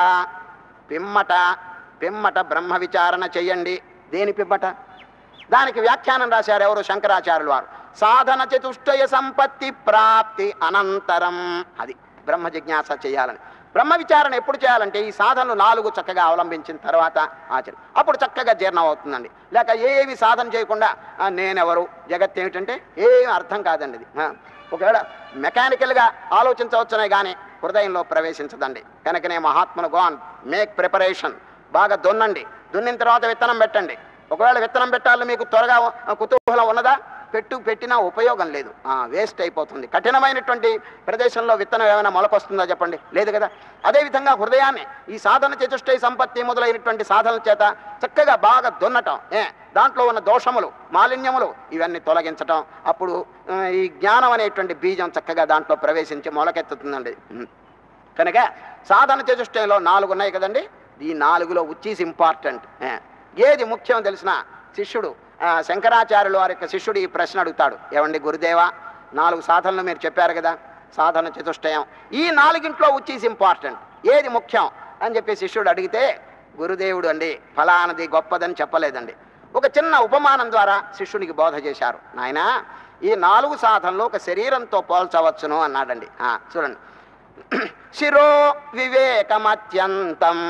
పిమ్మట బ్రహ్మ విచారణ చెయ్యండి. దేని పిమ్మట? దానికి వ్యాఖ్యానం రాశారు ఎవరు? శంకరాచార్యులు వారు. సాధన చతుష్టయ సంపత్తి ప్రాప్తి అనంతరం. అది బ్రహ్మ జిజ్ఞాస చేయాలని. బ్రహ్మ విచారణ ఎప్పుడు చేయాలంటే ఈ సాధనలు 4 చక్కగా అవలంబించిన తర్వాత అప్పుడు చక్కగా జీర్ణం అవుతుందండి. లేక ఏవి సాధన చేయకుండా నేనెవరు, జగత్ ఏమిటంటే ఏమి అర్థం కాదండి. ఇది ఒకవేళ మెకానికల్గా ఆలోచించవచ్చునే కానీ హృదయంలో ప్రవేశించదండి. కనుకనే మహాత్ములు గోన్ మేక్ ప్రిపరేషన్, బాగా దున్నండి, దున్నిన తర్వాత విత్తనం పెట్టండి. ఒకవేళ విత్తనం పెట్టాలని మీకు త్వరగా కుతూహలం ఉన్నదా? పెట్టినా ఉపయోగం లేదు, వేస్ట్ అయిపోతుంది. కఠినమైనటువంటి ప్రదేశంలో విత్తనం ఏమైనా మొలకొస్తుందా చెప్పండి? లేదు కదా. అదేవిధంగా హృదయాన్ని ఈ సాధన చతుష్టయ సంపత్తి మొదలైనటువంటి సాధనల చేత చక్కగా బాగా దున్నటం, దాంట్లో ఉన్న దోషములు మాలిన్యములు ఇవన్నీ తొలగించటం, అప్పుడు ఈ జ్ఞానం అనేటువంటి బీజం చక్కగా దాంట్లో ప్రవేశించి మొలకెత్తుతుందండి. కనుక సాధన చతుష్టయంలో 4 ఉన్నాయి కదండి. ఈ 4లో విచ్ ఈజ్ ఇంపార్టెంట్, ఏది ముఖ్యం తెలిసిన శిష్యుడు శంకరాచార్యులు వారి యొక్క శిష్యుడు ఈ ప్రశ్న అడుగుతాడు. ఏమండి గురుదేవా, 4 సాధనలు మీరు చెప్పారు కదా, సాధన చతుష్టయం, ఈ 4గింట్లో విచ్ ఈజ్ ఇంపార్టెంట్, ఏది ముఖ్యం అని చెప్పి శిష్యుడు అడిగితే గురుదేవుడు అండి ఫలానది గొప్పదని చెప్పలేదండి. ఒక చిన్న ఉపమానం ద్వారా శిష్యునికి బోధ చేశారు. నాయనా, ఈ 4 సాధనలు ఒక శరీరంతో పోల్చవచ్చును అన్నాడండి. చూడండి, శిరో వివేకమత్యంతం.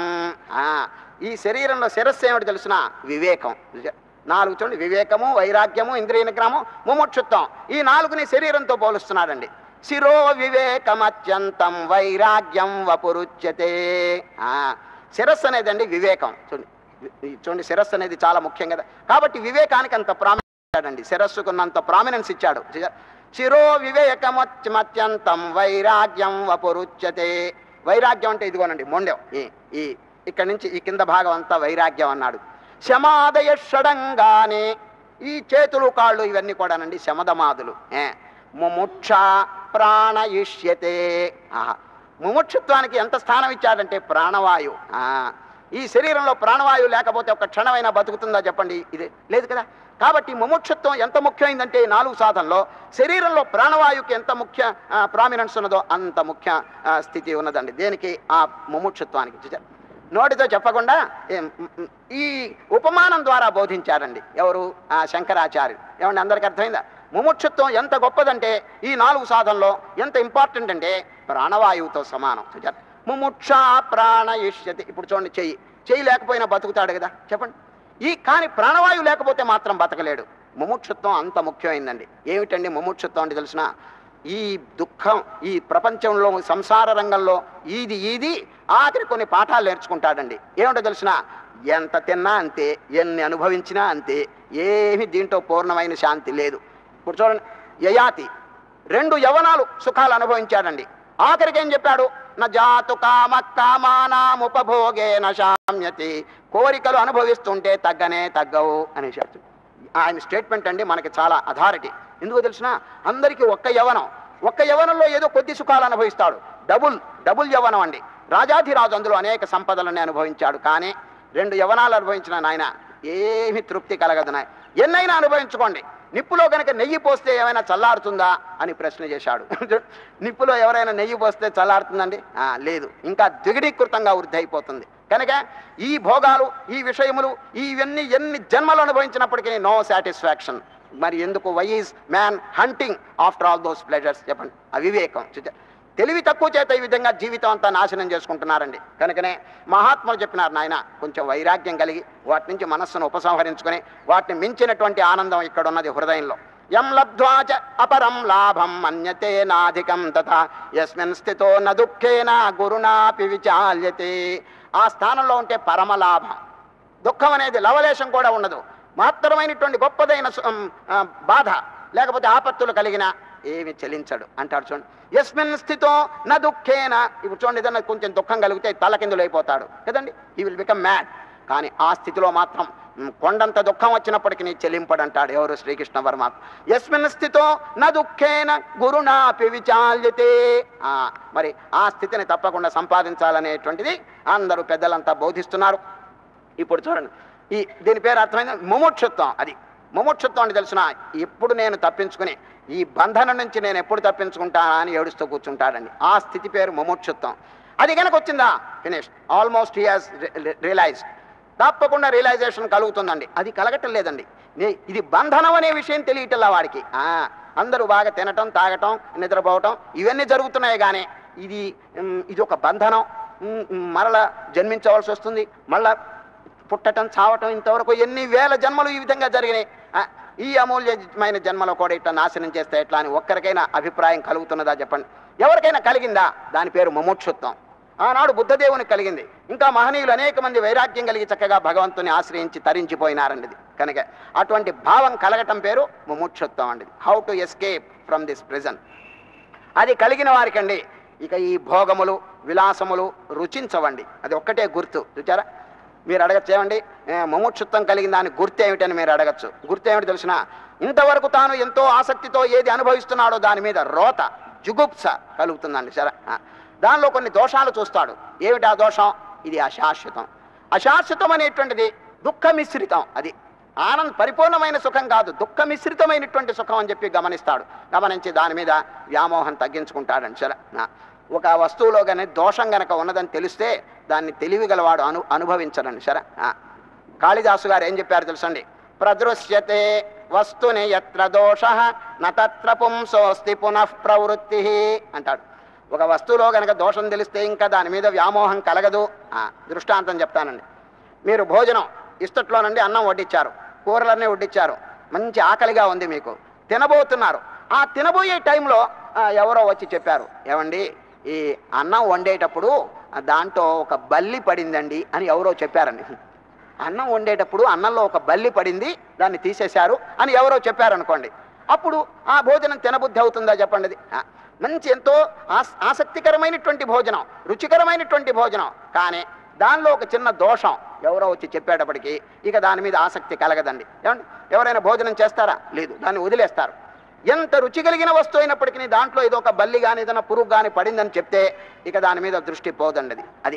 ఈ శరీరంలో శిరస్సు ఏమిటి తెలుసిన? వివేకం. 4 చూడండి, వివేకము, వైరాగ్యము, ఇంద్రియ నిగ్రహము, ముముక్షుత్వం, ఈ 4ని శరీరంతో పోలుస్తున్నాడండి. శిరో వివేకమత్యంతం వైరాగ్యం వపురుచ్యతే. శిరస్సు అనేదండి వివేకం. చూడండి శిరస్సు అనేది చాలా ముఖ్యం కదా. కాబట్టి వివేకానికి అంత ప్రాముఖ్యత ఇచ్చాడండి, శిరస్సుకున్నంత ప్రామినెన్స్ ఇచ్చాడు. శిరో వివేకమత్యంతం వైరాగ్యం వపురుచ్యతే. వైరాగ్యం అంటే ఇదిగోనండి మొండెం, ఇక్కడి నుంచి ఈ కింద భాగం అంతా వైరాగ్యం అన్నాడు. శమాదయ షడంగానే, ఈ చేతులు కాళ్ళు ఇవన్నీ కూడానండి శమదమాదులు. ముముక్ష ప్రాణయిష్యతే. ముముక్షుత్వానికి ఎంత స్థానం ఇచ్చాడంటే ప్రాణవాయు. ఈ శరీరంలో ప్రాణవాయువు లేకపోతే ఒక క్షణమైనా బతుకుతుందా చెప్పండి? ఇది లేదు కదా. కాబట్టి ముముక్షుత్వం ఎంత ముఖ్యమైందంటే 4 సాధనలో శరీరంలో ప్రాణవాయువుకి ఎంత ముఖ్య ప్రామినెన్స్ ఉన్నదో అంత ముఖ్య స్థితి ఉన్నదండి. దేనికి? ఆ ముముక్షుత్వానికి. నోటితో చెప్పకుండా ఈ ఉపమానం ద్వారా బోధించారండి. ఎవరు? శంకరాచార్యులు. ఏమండి అందరికీ అర్థమైందా? ముముక్షుత్వం ఎంత గొప్పదంటే ఈ 4 సాధనలో ఎంత ఇంపార్టెంట్ అంటే ప్రాణవాయువుతో సమానం. ముముక్ష ప్రాణయిష్యతి. ఇప్పుడు చూడండి, చెయ్యి లేకపోయినా బతుకుతాడు కదా చెప్పండి. కానీ ప్రాణవాయువు లేకపోతే మాత్రం బతకలేడు. ముముక్షుత్వం అంత ముఖ్యమైందండి. ఏమిటండి ముముక్షుత్వం అంటే తెలిసిన? ఈ దుఃఖం, ఈ ప్రపంచంలో సంసార రంగంలో ఈది ఆఖరి కొన్ని పాఠాలు నేర్చుకుంటాడండి. ఏమిటో తెలిసిన? ఎంత తిన్నా అంతే, ఎన్ని అనుభవించినా అంతే, ఏమి దీంట్లో పూర్ణమైన శాంతి లేదు. ఇప్పుడు చూడండి, యయాతి 2 యవనాలు సుఖాలు అనుభవించాడండి. ఆఖరికి ఏం చెప్పాడు? న జాతు కామ కామానాముపభోగేన శామ్యతి. కోరికలు అనుభవిస్తుంటే తగ్గవు అనేసి ఆయన స్టేట్మెంట్ అండి మనకి చాలా అథారిటీ. ఎందుకో తెలిసిన? అందరికీ ఒక్క యవనంలో ఏదో కొద్ది సుఖాలు అనుభవిస్తాడు. డబుల్ యవనం అండి. రాజాధిరాజు అందులో అనేక సంపదలని అనుభవించాడు. కానీ 2 యవనాలు అనుభవించిన నాయన ఏమి తృప్తి కలగదు. ఎన్నైనా అనుభవించుకోండి, నిప్పులో కనుక నెయ్యి పోస్తే ఏమైనా చల్లారుతుందా అని ప్రశ్న చేశాడు. నిప్పులో ఎవరైనా నెయ్యి పోస్తే చల్లారుతుందండి? లేదు, ఇంకా ద్విగుణీకృతంగా వృద్ధి అయిపోతుంది. కనుక ఈ భోగాలు, ఈ విషయములు, ఇవన్నీ ఎన్ని జన్మలు అనుభవించినప్పటికీ నో సాటిస్ఫాక్షన్. మరి ఎందుకు? Why is man hunting after all those pleasures చెప్పండి. అవివేకం, తెలివి తక్కువ చేత ఈ విధంగా జీవితం అంతా నాశనం చేసుకుంటున్నారండి. కనుకనే మహాత్ములు చెప్పినారు, నాయన కొంచెం వైరాగ్యం కలిగి వాటి నుంచి మనస్సును ఉపసంహరించుకొని వాటిని మించినటువంటి ఆనందం ఇక్కడ ఉన్నది హృదయంలో. యం లబ్ధ్వాచ అపరం లాభం మన్యతే నాధికం తథా యస్మిన్ స్థితో న దుఃఖేన గురునాపి విచాల్యతే. ఆ స్థానంలో ఉంటే పరమలాభం, దుఃఖం అనేది లవలేశం కూడా ఉండదు. మహత్తరమైనటువంటి గొప్పదైన బాధ లేకపోతే ఆపత్తులు కలిగిన ఏమి చెలించడు అంటాడు. చూడండి, యస్మిన్ స్థితో న దుఃఖేన. ఇప్పుడు చూడండి, ఏదన్నా కొంచెం దుఃఖం కలిగితే తలకిందులు అయిపోతాడు కదండి, హీ విల్ బికమ్ మ్యాడ్. కానీ ఆ స్థితిలో మాత్రం కొండంత దుఃఖం వచ్చినప్పటికీ చెల్లింపడు అంటాడు ఎవరు? శ్రీకృష్ణ పరమాత్మ. యస్మిన్ స్థితో న దుఃఖేన గురునాపి విచాల్యతే. మరి ఆ స్థితిని తప్పకుండా సంపాదించాలనేటువంటిది అందరూ పెద్దలంతా బోధిస్తున్నారు. ఇప్పుడు చూడండి, దీని పేరు అర్థమైంది ముముక్షుత్వం. అది ముముక్షుత్వం అని తెలిసిన ఎప్పుడు నేను తప్పించుకుని ఈ బంధనం నుంచి నేను ఎప్పుడు తప్పించుకుంటానా అని ఏడుస్తూ కూర్చుంటాడండి. ఆ స్థితి పేరు ముముక్షుత్వం. అది కనుక వచ్చిందా finish, almost he has realised. తప్పకుండా రియలైజేషన్ కలుగుతుందండి. అది కలగటం లేదండి. ఇది బంధనం అనే విషయం తెలియటల్లా వాడికి. అందరూ బాగా తినటం, తాగటం, నిద్రపోవటం ఇవన్నీ జరుగుతున్నాయి. కానీ ఇది ఒక బంధనం, మరలా జన్మించవలసి వస్తుంది, మళ్ళా పుట్టటం, చావటం, ఇంతవరకు ఎన్ని వేల జన్మలు ఈ విధంగా జరిగినాయి. ఈ అమూల్యమైన జన్మలో కూడా ఇట్లా నాశనం చేస్తే ఎట్లా అని ఒక్కరికైనా అభిప్రాయం కలుగుతున్నదా చెప్పండి? ఎవరికైనా కలిగిందా? దాని పేరు ముముక్షుత్వం. ఆనాడు బుద్ధదేవునికి కలిగింది. ఇంకా మహనీయులు అనేక మంది వైరాగ్యం కలిగి చక్కగా భగవంతుని ఆశ్రయించి తరించిపోయినారండి. కనుక అటువంటి భావం కలగటం పేరు ముముక్షుత్వం అండి. How to escape from this prison. అది కలిగిన వారికండి ఇక ఈ భోగములు విలాసములు రుచించవండి. అది ఒక్కటే గుర్తు. చూచారా, మీరు అడగచ్చు ఏమండి ముముక్షుత్వం కలిగిన దాని గుర్తు ఏమిటని మీరు అడగచ్చు. గుర్తు ఏమిటి తెలిసిన, ఇంతవరకు తాను ఎంతో ఆసక్తితో ఏది అనుభవిస్తున్నాడో దాని మీద రోత జుగుప్స కలుగుతుందండి. సరే, దానిలో కొన్ని దోషాలు చూస్తాడు. ఏమిటి ఆ దోషం? ఇది అశాశ్వతం. అశాశ్వతం అనేటువంటిది దుఃఖ మిశ్రితం. అది పరిపూర్ణమైన సుఖం కాదు, దుఃఖ మిశ్రితమైనటువంటి సుఖం అని చెప్పి గమనిస్తాడు. గమనించి దాని మీద వ్యామోహం తగ్గించుకుంటాడని. సరే, ఒక వస్తువులో కానీ దోషం గనక ఉన్నదని తెలిస్తే దాన్ని తెలివిగలవాడు అనుభవించడండి. సరే, కాళిదాసు గారు ఏం చెప్పారు తెలుసండి, ప్రదృశ్యతే వస్తుని యత్ర దోష నత్ర పుంసోస్తి పునః ప్రవృత్తి అంటాడు. ఒక వస్తువులో గనక దోషం తెలిస్తే ఇంకా దాని మీద వ్యామోహం కలగదు. దృష్టాంతం చెప్తానండి. మీరు భోజనం ఇస్తట్లోనండి అన్నం వడ్డించారు, కూరలన్నీ వడ్డించారు, మంచి ఆకలిగా ఉంది, మీకు తినబోతున్నారు. ఆ తినబోయే టైంలో ఎవరో వచ్చి చెప్పారు, ఏమండి ఈ అన్నం వండేటప్పుడు దాంట్లో ఒక బల్లి పడిందండి అని ఎవరో చెప్పారండి. అన్నం వండేటప్పుడు అన్నంలో ఒక బల్లి పడింది, దాన్ని తీసేశారు అని ఎవరో చెప్పారనుకోండి. అప్పుడు ఆ భోజనం తినబుద్ధి అవుతుందా చెప్పండి? మంచి ఎంతో ఆసక్తికరమైనటువంటి భోజనం, రుచికరమైనటువంటి భోజనం, కానీ దానిలో ఒక చిన్న దోషం ఎవరో వచ్చి చెప్పేటప్పటికీ ఇక దాని మీద ఆసక్తి కలగదండి. ఏమండి, ఎవరైనా భోజనం చేస్తారా? లేదు, దాన్ని వదిలేస్తారు. ఎంత రుచి కలిగిన వస్తువు అయినప్పటికీ దాంట్లో ఏదో ఒక బల్లి కానీ ఏదైనా పురుగు కానీ పడిందని చెప్తే ఇక దాని మీద దృష్టి పోదండి. అది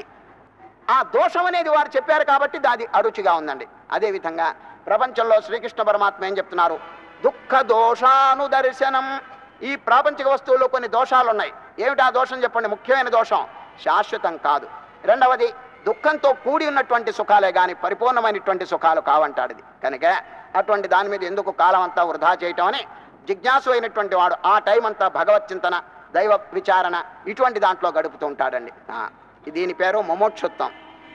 ఆ దోషం అనేది వారు చెప్పారు కాబట్టి అది అరుచిగా ఉందండి. అదేవిధంగా ప్రపంచంలో శ్రీకృష్ణ పరమాత్మ ఏం చెప్తున్నారు, దుఃఖ దోషాను దర్శనం. ఈ ప్రాపంచిక వస్తువుల్లో కొన్ని దోషాలు ఉన్నాయి. ఏమిటి ఆ దోషం చెప్పండి? ముఖ్యమైన దోషం శాశ్వతం కాదు. రెండవది దుఃఖంతో కూడి ఉన్నటువంటి సుఖాలే కానీ పరిపూర్ణమైనటువంటి సుఖాలు కావంటాడు. కనుక అటువంటి దాని మీద ఎందుకు కాలం అంతా వృధా చేయటం అని జిజ్ఞాసు అయినటువంటి వాడు ఆ టైం అంతా భగవత్ చింతన, దైవ విచారణ ఇటువంటి దాంట్లో గడుపుతూ ఉంటాడండి. దీని పేరు ముముక్షుత్వం.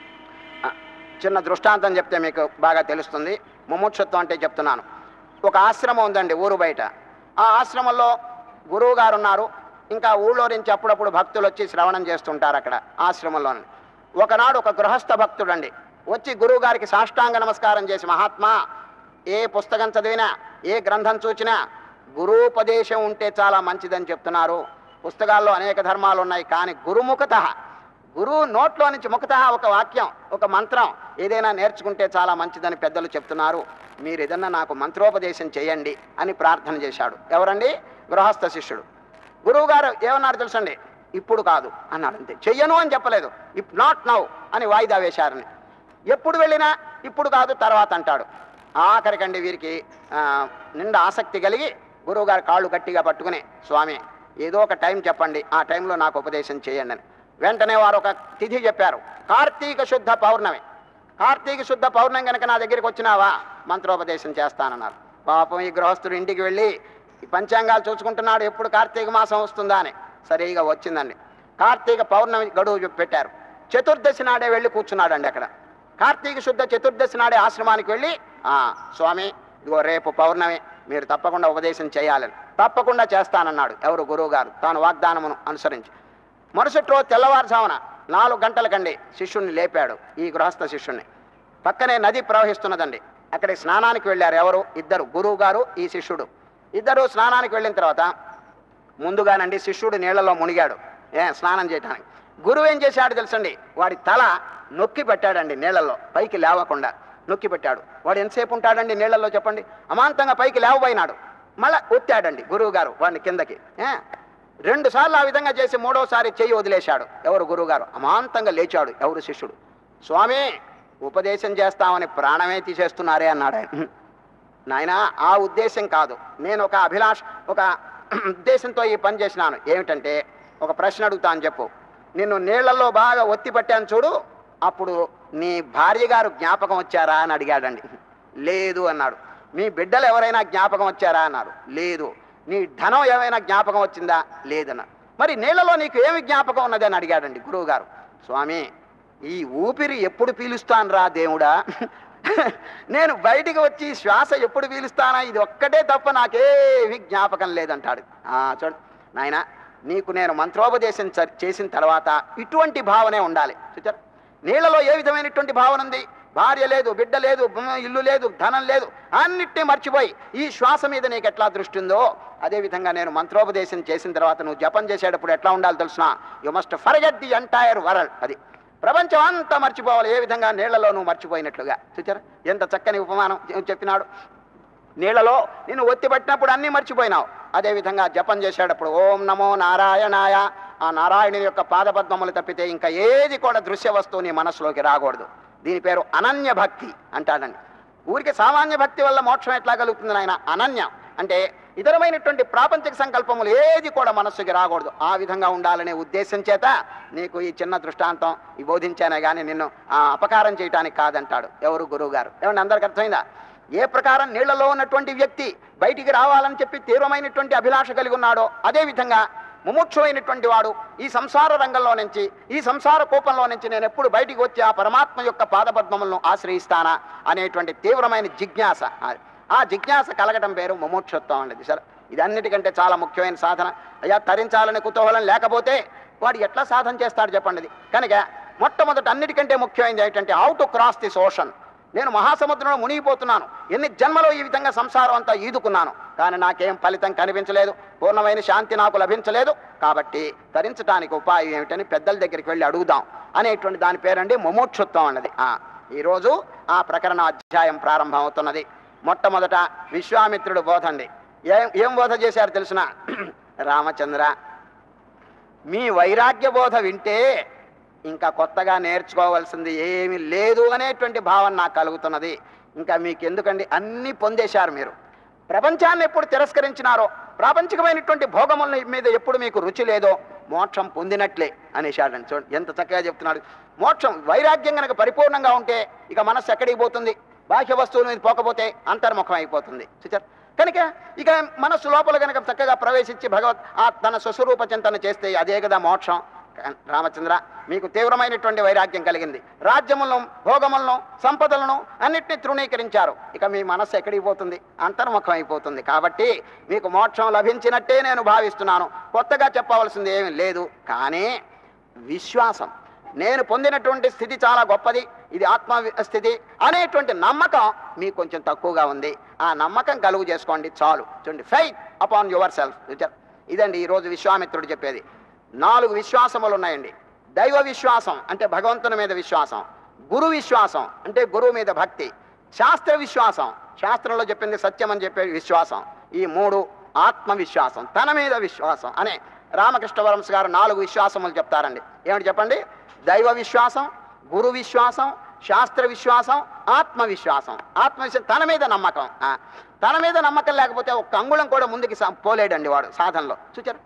చిన్న దృష్టాంతం చెప్తే మీకు బాగా తెలుస్తుంది. ముముక్షుత్వం అంటే చెప్తున్నాను. ఒక ఆశ్రమం ఉందండి ఊరు బయట. ఆ ఆశ్రమంలో గురువు గారు ఉన్నారు. ఇంకా ఊళ్ళో నుంచి అప్పుడప్పుడు భక్తులు వచ్చి శ్రవణం చేస్తుంటారు అక్కడ ఆశ్రమంలో. ఒకనాడు ఒక గృహస్థ భక్తుడండి వచ్చి గురువు గారికి సాష్టాంగ నమస్కారం చేసి, మహాత్మా, ఏ పుస్తకం చదివినా ఏ గ్రంథం చూచినా గురూపదేశం ఉంటే చాలా మంచిదని చెప్తున్నారు. పుస్తకాల్లో అనేక ధర్మాలు ఉన్నాయి, కానీ గురుముఖత, గురువు నోట్లో నుంచి ముఖత ఒక వాక్యం, ఒక మంత్రం ఏదైనా నేర్చుకుంటే చాలా మంచిదని పెద్దలు చెప్తున్నారు. మీరు ఏదన్నా నాకు మంత్రోపదేశం చేయండి అని ప్రార్థన చేశాడు. ఎవరండి? గృహస్థ శిష్యుడు. గురువు గారు ఏమన్నారు తెలుసండి, ఇప్పుడు కాదు అన్నాడు. అంతే, చెయ్యను అని చెప్పలేదు. ఇఫ్ నాట్ నౌ అని వాయిదా వేశారని. ఎప్పుడు వెళ్ళినా ఇప్పుడు కాదు తర్వాత అంటాడు. ఆఖరికండి వీరికి నిండా ఆసక్తి కలిగి గురువుగారు కాళ్ళు గట్టిగా పట్టుకుని, స్వామి ఏదో ఒక టైం చెప్పండి, ఆ టైంలో నాకు ఉపదేశం చేయండి అని. వెంటనే వారు ఒక తిథి చెప్పారు, కార్తీక శుద్ధ పౌర్ణమి. కార్తీక శుద్ధ పౌర్ణమి కనుక నా దగ్గరికి వచ్చినావా మంత్రోపదేశం చేస్తానన్నారు. పాపం ఈ గృహస్థుడు ఇంటికి వెళ్ళి ఈ పంచాంగాలు చూసుకుంటున్నాడు, ఎప్పుడు కార్తీక మాసం వస్తుందా అని. సరిగా వచ్చిందండి. కార్తీక పౌర్ణమి గడువు పెట్టారు. చతుర్దశి నాడే వెళ్ళి కూర్చున్నాడండి అక్కడ. కార్తీక శుద్ధ చతుర్దశి నాడే ఆశ్రమానికి వెళ్ళి, స్వామి ఇదిగో రేపు పౌర్ణమి, మీరు తప్పకుండా ఉపదేశం చేయాలని. తప్పకుండా చేస్తానన్నాడు. ఎవరు? గురువు గారు. తాను వాగ్దానమును అనుసరించి మరుసటి రోజు తెల్లవారుజామున 4 గంటలకండి శిష్యుణ్ణి లేపాడు, ఈ గృహస్థ శిష్యుణ్ణి. పక్కనే నది ప్రవహిస్తున్నదండి. అక్కడికి స్నానానికి వెళ్ళారు. ఎవరు? ఇద్దరు, గురువు గారు, ఈ శిష్యుడు. ఇద్దరు స్నానానికి వెళ్ళిన తర్వాత ముందుగానండి శిష్యుడు నీళ్లలో మునిగాడు స్నానం చేయడానికి. గురువు ఏం చేశాడు తెలుసండి, వాడి తల నొక్కి పెట్టాడండి నీళ్లలో, పైకి లేవకుండా నొక్కి పెట్టాడు. వాడు ఎంతసేపు ఉంటాడండి నీళ్లలో చెప్పండి? అమాంతంగా పైకి లేవబోయినాడు. మళ్ళా ఒత్తాడండి గురువు గారు వాడిని కిందకి. 2 సార్లు ఆ విధంగా చేసి 3వసారి చెయ్యి వదిలేశాడు. ఎవరు? గురువు గారు. అమాంతంగా లేచాడు. ఎవరు? శిష్యుడు. స్వామి ఉపదేశం చేస్తామని ప్రాణమే తీసేస్తున్నారే అన్నాడు ఆయన. నాయన, ఆ ఉద్దేశం కాదు, నేను ఒక ఒక ఉద్దేశంతో ఈ పని చేసినాను. ఏమిటంటే, ఒక ప్రశ్న అడుగుతాను చెప్పు. నిన్ను నీళ్లలో బాగా ఒత్తి పట్టాను చూడు, అప్పుడు నీ భార్య గారు జ్ఞాపకం వచ్చారా అని అడిగాడండి. లేదు అన్నాడు. మీ బిడ్డలు ఎవరైనా జ్ఞాపకం వచ్చారా అన్నారు. లేదు. నీ ధనం ఏమైనా జ్ఞాపకం వచ్చిందా? లేదన్నారు. మరి నీళ్లలో నీకు ఏమి జ్ఞాపకం ఉన్నది అని అడిగాడండి గురువు గారు. స్వామి, ఈ ఊపిరి ఎప్పుడు పీలుస్తాను రా దేవుడా, నేను బయటికి వచ్చి శ్వాస ఎప్పుడు పీలుస్తానా, ఇది ఒక్కటే తప్ప నాకేవి జ్ఞాపకం లేదంటాడు. చూడు నాయన, నీకు నేను మంత్రోపదేశం చేసిన తర్వాత ఇటువంటి భావనే ఉండాలి. చూచారు, నీళ్లలో ఏ విధమైనటువంటి భావన ఉంది? భార్య లేదు, బిడ్డ లేదు, ఇల్లు లేదు, ధనం లేదు, అన్నిటినీ మర్చిపోయి ఈ శ్వాస మీద నీకు ఎట్లా దృష్టి ఉందో అదేవిధంగా నేను మంత్రోపదేశం చేసిన తర్వాత నువ్వు జపం చేసేటప్పుడు ఎట్లా ఉండాలి తెలుసిన? You must forget the entire world. అది ప్రపంచం అంతా మర్చిపోవాలి, ఏ విధంగా నీళ్లలో నువ్వు మర్చిపోయినట్లుగా. చూచారా ఎంత చక్కని ఉపమానం చెప్పినాడు. నీళ్లలో నేను ఒత్తి పట్టినప్పుడు అన్నీ మర్చిపోయినావు, అదేవిధంగా జపం చేసేటప్పుడు ఓం నమో నారాయణాయ, ఆ నారాయణుని యొక్క పాదపద్మములు తప్పితే ఇంకా ఏది కూడా దృశ్య వస్తువు నీ మనసులోకి రాకూడదు. దీని పేరు అనన్య భక్తి అంటాడండి. ఊరికి సామాన్య భక్తి వల్ల మోక్షం ఎట్లా కలుగుతుంది నాయన? అనన్యం అంటే ఇతరమైనటువంటి ప్రాపంచిక సంకల్పములు ఏది కూడా మనస్సుకి రాకూడదు. ఆ విధంగా ఉండాలనే ఉద్దేశం చేత నీకు ఈ చిన్న దృష్టాంతం ఈ బోధించానే కానీ నిన్ను అపకారం చేయడానికి కాదంటాడు ఎవరు? గురువు గారు. ఏమంటే అందరికి అర్థమైందా? ఏ ప్రకారం నీళ్లలో ఉన్నటువంటి వ్యక్తి బయటికి రావాలని చెప్పి తీవ్రమైనటువంటి అభిలాష కలిగి ఉన్నాడో అదేవిధంగా ముముక్షువైనటువంటి వాడు ఈ సంసార రంగంలో నుంచి, ఈ సంసార కూపంలో నుంచి నేను ఎప్పుడు బయటికి వచ్చి ఆ పరమాత్మ యొక్క పాదపద్మములను ఆశ్రయిస్తానా అనేటువంటి తీవ్రమైన జిజ్ఞాస, ఆ జిజ్ఞాస కలగటం పేరు ముముక్షత్వం అనేది. సరే, ఇది అన్నిటికంటే చాలా ముఖ్యమైన సాధన. అయ్యా, తరించాలనే కుతూహలం లేకపోతే వాడు ఎట్లా సాధన చేస్తాడు చెప్పండి. ఇది కనుక మొట్టమొదటి అన్నిటికంటే ముఖ్యమైనది ఏంటంటే how to cross this ocean. నేను మహాసముద్రంలో మునిగిపోతున్నాను, ఎన్ని జన్మలో ఈ విధంగా సంసారం అంతా ఈదుకున్నాను, కానీ నాకేం ఫలితం కనిపించలేదు, పూర్ణమైన శాంతి నాకు లభించలేదు. కాబట్టి తరించడానికి ఉపాయం ఏమిటని పెద్దల దగ్గరికి వెళ్ళి అడుగుదాం అనేటువంటి దాని పేరండి ముముక్షుత్వం అన్నది. ఈరోజు ఆ ప్రకరణ అధ్యాయం ప్రారంభం అవుతున్నది. మొట్టమొదట విశ్వామిత్రుడు బోధ అండి. ఏం బోధ చేశారు తెలిసిన? రామచంద్ర, మీ వైరాగ్య బోధ వింటే ఇంకా కొత్తగా నేర్చుకోవాల్సింది ఏమీ లేదు అనేటువంటి భావన నాకు కలుగుతున్నది. ఇంకా మీకు ఎందుకండి, అన్నీ పొందేశారు మీరు. ప్రపంచాన్ని ఎప్పుడు తిరస్కరించినారో, ప్రాపంచికమైనటువంటి భోగముల మీద ఎప్పుడు మీకు రుచి లేదో మోక్షం పొందినట్లే అనేశాడండి. చూడండి ఎంత చక్కగా చెప్తున్నాడు. మోక్షం వైరాగ్యం కనుక పరిపూర్ణంగా ఉంటే ఇక మనస్సు ఎక్కడికి పోతుంది? బాహ్య వస్తువుల మీద పోకపోతే అంతర్ముఖం అయిపోతుంది. చూచారు కనుక ఇక మనస్సు లోపల కనుక చక్కగా ప్రవేశించి భగవత్ తన స్వస్వరూప చింతన చేస్తే అదే కదా మోక్షం. రామచంద్ర, మీకు తీవ్రమైనటువంటి వైరాగ్యం కలిగింది. రాజ్యములను, భోగములను, సంపదలను అన్నిటినీ తృణీకరించారు. ఇక మీ మనస్సు ఎక్కడికి పోతుంది? అంతర్ముఖం అయిపోతుంది. కాబట్టి మీకు మోక్షం లభించినట్టే నేను భావిస్తున్నాను. కొత్తగా చెప్పవలసింది ఏమీ లేదు. కానీ విశ్వాసం, నేను పొందినటువంటి స్థితి చాలా గొప్పది, ఇది ఆత్మ స్థితి అనేటువంటి నమ్మకం మీకు కొంచెం తక్కువగా ఉంది. ఆ నమ్మకం కలుగు చేసుకోండి చాలు. చూడండి, ఫెయిత్ అపాన్ యువర్ సెల్ఫ్. ఇదండి ఈరోజు విశ్వామిత్రుడు చెప్పేది. 4 విశ్వాసములు ఉన్నాయండి. దైవ విశ్వాసం అంటే భగవంతుని మీద విశ్వాసం, గురు విశ్వాసం అంటే గురువు మీద భక్తి, శాస్త్ర విశ్వాసం, శాస్త్రంలో చెప్పింది సత్యం అని చెప్పే విశ్వాసం, ఈ 3 ఆత్మవిశ్వాసం, తన మీద విశ్వాసం అనే రామకృష్ణ పరమహంస గారు 4 విశ్వాసములు చెప్తారండి. ఏమిటి చెప్పండి? దైవ విశ్వాసం, గురు విశ్వాసం, శాస్త్ర విశ్వాసం, ఆత్మవిశ్వాసం. ఆత్మవిశ్వాసం తన మీద నమ్మకం. తన మీద నమ్మకం లేకపోతే ఒక్క అంగుళం కూడా ముందుకి పోలేడండి వాడు సాధనలో. చూచారు,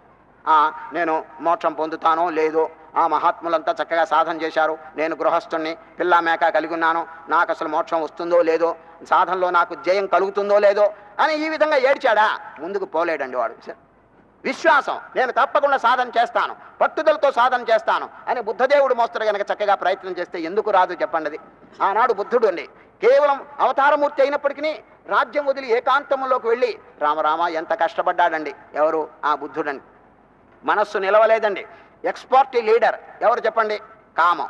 నేను మోక్షం పొందుతానో లేదో, ఆ మహాత్ములంతా చక్కగా సాధన చేశారు, నేను గృహస్థుణ్ణి, పిల్ల మేక కలిగి ఉన్నాను, నాకు అసలు మోక్షం వస్తుందో లేదో, సాధనలో నాకు జయం కలుగుతుందో లేదో అని ఈ విధంగా ఏడ్చాడా? ముందుకు పోలేడండి వాడు. విశ్వాసం, నేను తప్పకుండా సాధన చేస్తాను, పట్టుదలతో సాధన చేస్తాను అని బుద్ధదేవుడు మోస్తరు కనుక చక్కగా ప్రయత్నం చేస్తే ఎందుకు రాదు చెప్పండి. ఆనాడు బుద్ధుడు అండి కేవలం అవతారమూర్తి అయినప్పటికీ రాజ్యం వదిలి ఏకాంతంలోకి వెళ్ళి రామరామ ఎంత కష్టపడ్డాడండి. ఎవరు? ఆ బుద్ధుడండి. మనస్సు నిలవలేదండి. ఎక్స్పార్టీ లీడర్ ఎవరు చెప్పండి? కామం.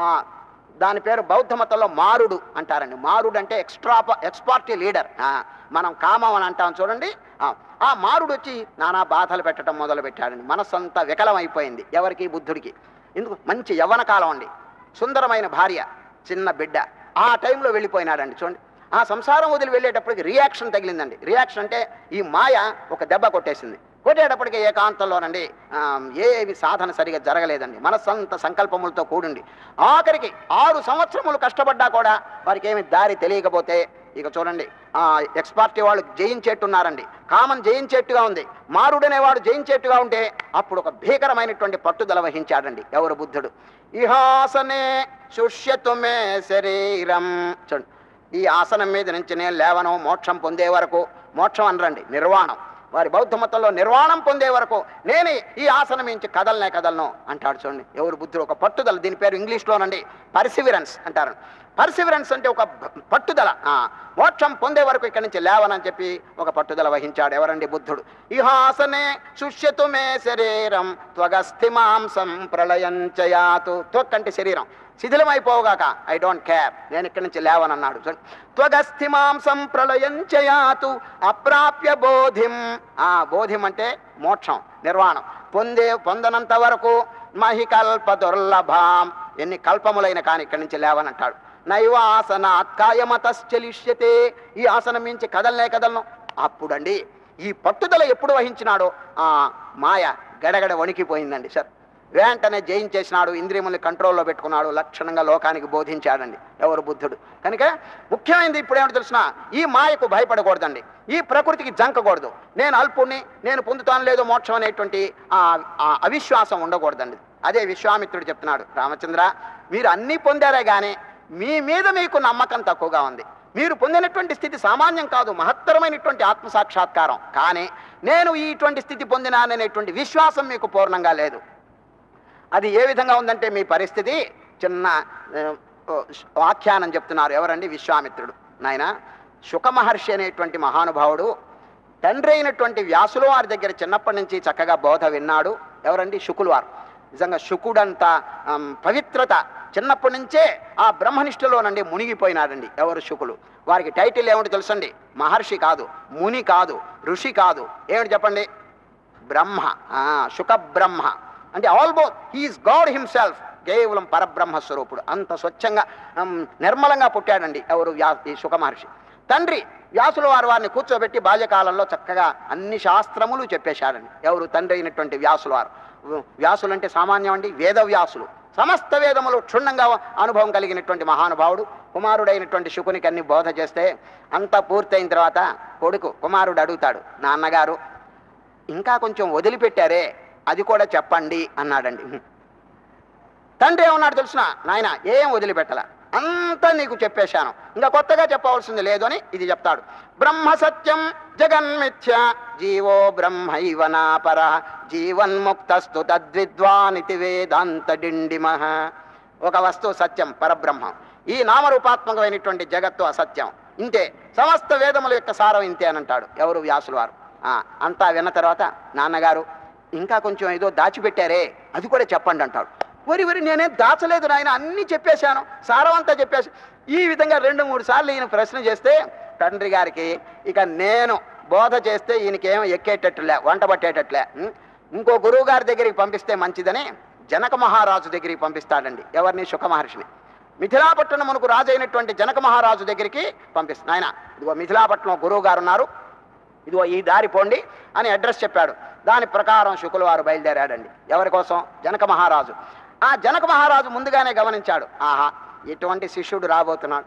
దాని పేరు బౌద్ధ మతంలో మారుడు అంటారండి. మారుడు అంటే ఎక్స్పార్టీ లీడర్. మనం కామం అని అంటాం చూడండి. ఆ మారుడు వచ్చి నానా బాధలు పెట్టడం మొదలు పెట్టాడండి. మనస్సు అంతా వికలం అయిపోయింది. ఎవరికి? బుద్ధుడికి. ఎందుకు? మంచి యవ్వన కాలం అండి, సుందరమైన భార్య, చిన్న బిడ్డ. ఆ టైంలో వెళ్ళిపోయినాడండి. చూడండి, ఆ సంసారం వదిలి వెళ్ళేటప్పటికి రియాక్షన్ తగిలిందండి. రియాక్షన్ అంటే ఈ మాయ ఒక దెబ్బ కొట్టేసింది. కొట్టేటప్పటికి ఏకాంతంలోనండి ఏవి సాధన సరిగా జరగలేదండి. మనస్సంత సంకల్పములతో కూడింది. ఆఖరికి 6 సంవత్సరములు కష్టపడ్డా కూడా వారికి ఏమి దారి తెలియకపోతే ఇక చూడండి, ఎక్స్పార్టీ వాళ్ళు జయించేట్టున్నారండి. కామం జయించేట్టుగా ఉంది, మారుడనేవాడు జయించేట్టుగా ఉంటే అప్పుడు ఒక భీకరమైనటువంటి పట్టుదల వహించాడండి. ఎవరు? బుద్ధుడు. ఇహాసనే శుష్యతుమే శరీరం. చూడండి, ఈ ఆసనం మీద నుంచి నేను లేవను మోక్షం పొందే వరకు, మోక్షం అనరండి నిర్వాణం, వారి బౌద్ధ మతంలో నిర్వాణం పొందే వరకు నేను ఈ ఆసనం నుంచి కదలనే కదలను అంటాడు. చూడండి, ఎవరు? బుద్ధుడు. ఒక పట్టుదల. దీని పేరు ఇంగ్లీష్లోనండి పర్సివిరెన్స్ అంటారు. పర్సివరెన్స్ అంటే ఒక పట్టుదల, మోక్షం పొందే వరకు ఇక్కడి నుంచి లేవనని చెప్పి ఒక పట్టుదల వహించాడు. ఎవరండి? బుద్ధుడు. ఇహాసనే శుష్యతు మే శరీరం త్వగస్థి మాంసం ప్రళయంచయాతు. త్వక్ అంటే శరీరం, శిథిలమైపోగాక ఐ డోంట్ కేర్, నేను ఇక్కడి నుంచి లేవనన్నాడు. త్వగస్థి మాంసం ప్రళయంచయాతు అప్రాప్య బోధిం. బోధిం అంటే మోక్షం, నిర్వాణం పొందనంత వరకు మహికల్ప దుర్లభాం, ఎన్ని కల్పములైన కానీ ఇక్కడి నుంచి లేవనంటాడు. నైవ ఆసనాత్ కాయమతశ్చలిష్యతే, ఈ ఆసనం మించి కదలను. అప్పుడండి ఈ పట్టుదల ఎప్పుడు వహించినాడో ఆ మాయ గడగడ వణికిపోయిందండి సార్. వెంటనే జయించేసినాడు, ఇంద్రియముల్ని కంట్రోల్లో పెట్టుకున్నాడు, లక్షణంగా లోకానికి బోధించాడండి. ఎవరు? బుద్ధుడు. కనుక ముఖ్యమైనది ఇప్పుడు ఏమిటి తెలిసిన, ఈ మాయకు భయపడకూడదండి, ఈ ప్రకృతికి జంకకూడదు. నేను అల్పుణ్ణి, నేను పొందుతాను లేదో మోక్షం అనేటువంటి అవిశ్వాసం ఉండకూడదండి. అదే విశ్వామిత్రుడు చెప్తున్నాడు, రామచంద్ర మీరు అన్నీ పొందారే కానీ మీ మీద మీకు నమ్మకం తక్కువగా ఉంది. మీరు పొందినటువంటి స్థితి సామాన్యం కాదు, మహత్తరమైనటువంటి ఆత్మసాక్షాత్కారం. కానీ నేను ఇటువంటి స్థితి పొందినాననేటువంటి విశ్వాసం మీకు పూర్ణంగా లేదు. అది ఏ విధంగా ఉందంటే మీ పరిస్థితి, చిన్న వ్యాఖ్యానం చెప్తున్నారు. ఎవరండి? విశ్వామిత్రుడు. నాయన శుక మహర్షి అనేటువంటి మహానుభావుడు తండ్రి అయినటువంటి వ్యాసుల వారి దగ్గర చిన్నప్పటి నుంచి చక్కగా బోధ విన్నాడు. ఎవరండి? శుకులు వారు. నిజంగా శుకుడంత పవిత్రత చిన్నప్పటి నుంచే ఆ బ్రహ్మనిష్టలోనండి మునిగిపోయినాడండి. ఎవరు? శుకులు. వారికి టైటిల్ ఏమిటి తెలుసండి? మహర్షి కాదు, ముని కాదు, ఋషి కాదు, ఏమిటి చెప్పండి? బ్రహ్మ. శుక బ్రహ్మ అంటే ఆల్మోస్ట్ హీఈస్ గాడ్ హిమ్సెల్ఫ్, కేవలం పరబ్రహ్మ స్వరూపుడు. అంత స్వచ్ఛంగా నిర్మలంగా పుట్టాడండి. ఎవరు? ఈ శుక మహర్షి. తండ్రి వ్యాసుల వారిని కూర్చోబెట్టి బాల్యకాలంలో చక్కగా అన్ని శాస్త్రములు చెప్పేశాడండి. ఎవరు? తండ్రి అయినటువంటి వ్యాసుల వారు. వ్యాసులు అంటే సామాన్యం అండి, వేదవ్యాసులు. సమస్త వేదములు క్షుణ్ణంగా అనుభవం కలిగినటువంటి మహానుభావుడు. కుమారుడైనటువంటి శుకునికి అన్ని బోధ చేస్తే అంతా పూర్తయిన తర్వాత కుమారుడు అడుగుతాడు, నాన్నగారు ఇంకా కొంచెం వదిలిపెట్టారే అది కూడా చెప్పండి అన్నాడండి. తండ్రి ఏమన్నాడు తెలుసిన, నాయన ఏం వదిలిపెట్టల, అంతా నీకు చెప్పేశాను, ఇంకా కొత్తగా చెప్పవలసింది లేదు అని ఇది చెప్తాడు. బ్రహ్మ సత్యం జగన్మిథ్య జీవో బ్రహ్మైవ నాపర జీవన్ముక్తస్తు తద్విద్వానితి వేదాంత డిండిమః. ఒక వస్తువు సత్యం, పరబ్రహ్మం. ఈ నామరూపాత్మకమైనటువంటి జగత్తు అసత్యం. ఇంతే, సమస్త వేదముల యొక్క సారం ఇంతే అని అంటాడు. ఎవరు? వ్యాసుల వారు. అంతా విన్న తర్వాత, నాన్నగారు ఇంకా కొంచెం ఏదో దాచిపెట్టారే అది కూడా చెప్పండి అంటాడు. వరి నేనేం దాచలేదు నాయన, అన్నీ చెప్పేశాను, సారం అంతా చెప్పేసి. ఈ విధంగా 2-3 సార్లు ఈయన ప్రశ్న చేస్తే తండ్రి గారికి ఇక నేను బోధ చేస్తే ఈయనకేం ఎక్కేటట్లే, వంట పట్టేటట్లే, ఇంకో గురువు గారి దగ్గరికి పంపిస్తే మంచిదని జనక మహారాజు దగ్గరికి పంపిస్తాడండి. ఎవరిని? శుక మహర్షిని. మిథిలాపట్నం మనకు రాజు అయినటువంటి జనక మహారాజు దగ్గరికి పంపిస్తాను. ఆయన ఇదిగో మిథిలాపట్నం గురువు గారు ఉన్నారు, ఇదిగో ఈ దారి పోండి అని అడ్రస్ చెప్పాడు. దాని ప్రకారం శుకుల వారు బయలుదేరాడండి. ఎవరి కోసం? జనక మహారాజు. ఆ జనక మహారాజు ముందుగానే గమనించాడు, ఆహా ఇటువంటి శిష్యుడు రాబోతున్నాడు,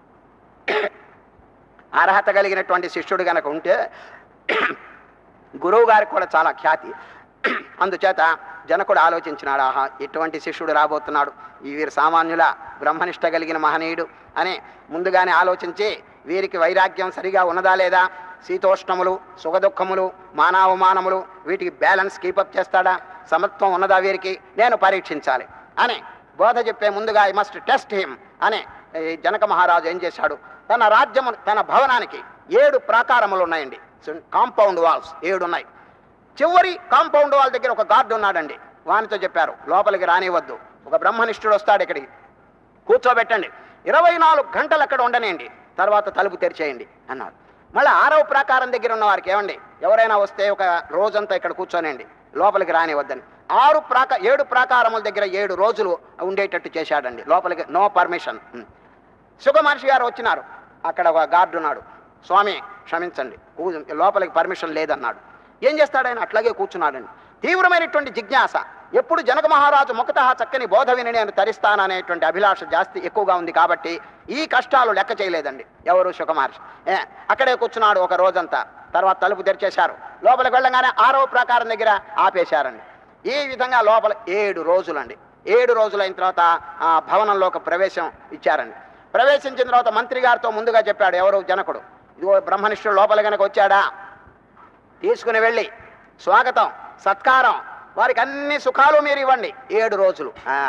అర్హత కలిగినటువంటి శిష్యుడు గనక ఉంటే గురువు గారికి కూడా చాలా ఖ్యాతి. అందుచేత జనకుడు ఆలోచించినాడు, ఆహా ఇటువంటి శిష్యుడు రాబోతున్నాడు, ఈ వీరు సామాన్యుల బ్రహ్మనిష్ట కలిగిన మహనీయుడు అని ముందుగానే ఆలోచించి వీరికి వైరాగ్యం సరిగా ఉన్నదా లేదా, శీతోష్ణములు సుఖదుఖములు మానావమానములు వీటికి బ్యాలెన్స్ కీపప్ చేస్తాడా, సమత్వం ఉన్నదా వీరికి, నేను పరీక్షించాలి అని బోధ చెప్పే ముందుగా ఐ మస్ట్ టెస్ట్ హిమ్ అని జనక మహారాజు ఏం చేశాడు, తన రాజ్యము తన భవనానికి 7 ప్రాకారములు ఉన్నాయండి, కాంపౌండ్ వాల్స్ 7 ఉన్నాయి. చివరి కాంపౌండ్ వాల్ దగ్గర ఒక గార్డు ఉన్నాడండి. వానితో చెప్పారు, లోపలికి రానివద్దు, ఒక బ్రహ్మనిష్ఠుడు వస్తాడు, ఇక్కడికి కూర్చోబెట్టండి, 24 గంటలు అక్కడ ఉండనేయండి, తర్వాత తలుపు తెరిచేయండి అన్నారు. మళ్ళీ 6వ ప్రాకారం దగ్గర ఉన్న వారికి ఏమండి, ఎవరైనా వస్తే ఒక రోజంతా ఇక్కడ కూర్చోనండి, లోపలికి రానివద్దని 7 ప్రాకారముల దగ్గర 7 రోజులు ఉండేటట్టు చేశాడండి. లోపలికి నో పర్మిషన్. శుక మహర్షి గారు వచ్చినారు, అక్కడ ఒక గార్డు ఉన్నాడు, స్వామి క్షమించండి లోపలికి పర్మిషన్ లేదన్నాడు. ఏం చేస్తాడు ఆయన? అట్లాగే కూర్చున్నాడండి. తీవ్రమైనటువంటి జిజ్ఞాస, ఎప్పుడు జనక మహారాజు ముఖతః చక్కని బోధ విని నేను తరిస్తాననేటువంటి అభిలాష ఎక్కువగా ఉంది కాబట్టి ఈ కష్టాలు లెక్క చేయలేదండి. ఎవరు? శుక మహర్షి. అక్కడే కూర్చున్నాడు ఒక రోజంతా. తర్వాత తలుపు తెరిచేశారు. లోపలికి వెళ్ళగానే 6వ ప్రాకారం దగ్గర ఆపేశారండి. ఈ విధంగా లోపల 7 రోజులండి. 7 రోజులైన తర్వాత ఆ భవనంలోకి ప్రవేశం ఇచ్చారండి. ప్రవేశించిన తర్వాత మంత్రి గారితో ముందుగా చెప్పాడు, ఎవరు? జనకుడు, ఇదిగో బ్రహ్మనిష్ఠుడు లోపల కనుక వచ్చాడా తీసుకుని వెళ్ళి స్వాగతం సత్కారం వారికి అన్ని సుఖాలు మీరు ఇవ్వండి 7 రోజులు.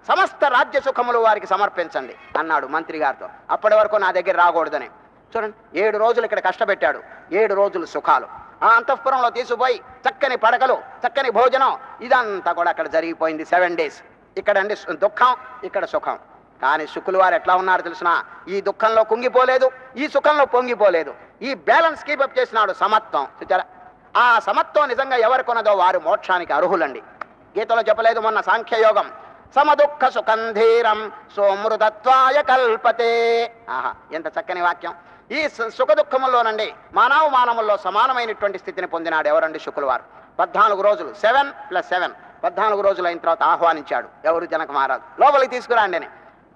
సమస్త రాజ్య సుఖములు వారికి సమర్పించండి అన్నాడు మంత్రి గారితో. అప్పటి వరకు నా దగ్గర రాకూడదని. చూడండి, 7 రోజులు ఇక్కడ కష్టపెట్టాడు, 7 రోజులు సుఖాలు. ఆ అంతఃపురంలో తీసుకుపోయి చక్కని పడకలు, చక్కని భోజనం, ఇదంతా కూడా అక్కడ జరిగిపోయింది. 7 days. ఇక్కడండి దుఃఖం, ఇక్కడ సుఖం. కానీ శుకులు వారు ఎట్లా ఉన్నారు తెలిసిన? ఈ దుఃఖంలో కుంగిపోలేదు, ఈ సుఖంలో పొంగిపోలేదు. ఈ బ్యాలెన్స్ కీపప్ చేసినాడు, సమత్వం. చూచారా? ఆ సమత్వం నిజంగా ఎవరు కొనదో వారు మోక్షానికి అర్హులండి. గీతలో చెప్పలేదు మొన్న సాంఖ్యయోగం, సమదుఃఖ సుఖంధీరం సోమృతత్వాయ కల్పతే. ఆహా, ఎంత చక్కని వాక్యం. ఈ సుఖ దుఃఖముల్లోనండి మానవుల్లో సమానమైనటువంటి స్థితిని పొందినాడు ఎవరండి? శుకులు వారు. 14 రోజులు, 7 + 7, 14 రోజులు అయిన తర్వాత ఆహ్వానించాడు. ఎవరు? జనక మహారాజు. లోపలికి తీసుకురాండి అని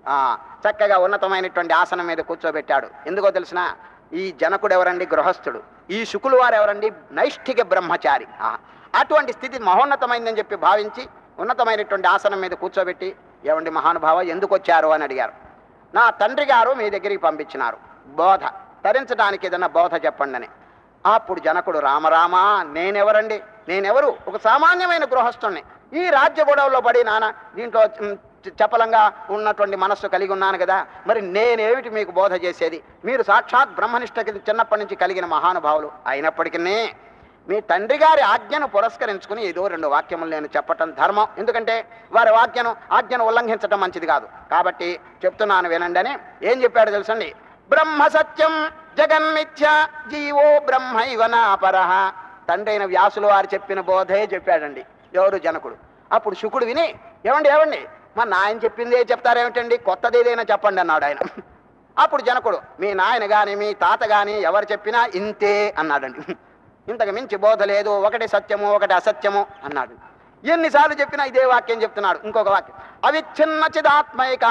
చక్కగా ఉన్నతమైనటువంటి ఆసనం మీద కూర్చోబెట్టాడు. ఎందుకో తెలిసిన? ఈ జనకుడు ఎవరండి? గృహస్థుడు. ఈ శుకులు వారు ఎవరండి? నైష్ఠిక బ్రహ్మచారి. అటువంటి స్థితి మహోన్నతమైందని చెప్పి భావించి ఉన్నతమైనటువంటి ఆసనం మీద కూర్చోబెట్టి, ఏమండి మహానుభావ ఎందుకు వచ్చారు అని అడిగారు. నా తండ్రి గారు మీ దగ్గరికి పంపించినారు, బోధ తరించడానికి ఏదన్నా బోధ చెప్పండి అని. అప్పుడు జనకుడు, రామరామా, నేనెవరండి? నేనెవరు? ఒక సామాన్యమైన గృహస్థుణ్ణి. ఈ రాజ్య గొడవల్లో పడి నాన్న దీంట్లో చపలంగా ఉన్నటువంటి మనస్సు కలిగి ఉన్నాను కదా, మరి నేనేమిటి మీకు బోధ చేసేది? మీరు సాక్షాత్ బ్రహ్మనిష్టకి చిన్నప్పటి నుంచి కలిగిన మహానుభావులు. అయినప్పటికీ మీ తండ్రి గారి ఆజ్ఞను పురస్కరించుకుని ఏదో 2 వాక్యములు నేను చెప్పటం ధర్మం. ఎందుకంటే వారి ఆజ్ఞను ఉల్లంఘించటం మంచిది కాదు. కాబట్టి చెప్తున్నాను వినండి అని. ఏం చెప్పాడు తెలుసండి? బ్రహ్మ సత్యం జగన్మిథ్య జీవో బ్రహ్మైవ నాపరః. తండ్రి అయిన వ్యాసులు వారు చెప్పిన బోధే చెప్పాడండి. ఎవరు? జనకుడు. అప్పుడు శుకుడు విని, ఏమండి మా నాయన చెప్పిందే చెప్తారేమిటండి, కొత్తది ఏదైనా చెప్పండి అన్నాడు ఆయన. అప్పుడు జనకుడు, మీ నాయన గాని మీ తాత గాని ఎవరు చెప్పినా ఇంతే అన్నాడండి. ఇంతకు మించి బోధ లేదు, ఒకటి సత్యము ఒకటి అసత్యము అన్నాడు. ఎన్నిసార్లు చెప్పినా ఇదే వాక్యం చెప్తున్నాడు. ఇంకొక వాక్యం, అవిచ్ఛిన్న చిదాత్మైక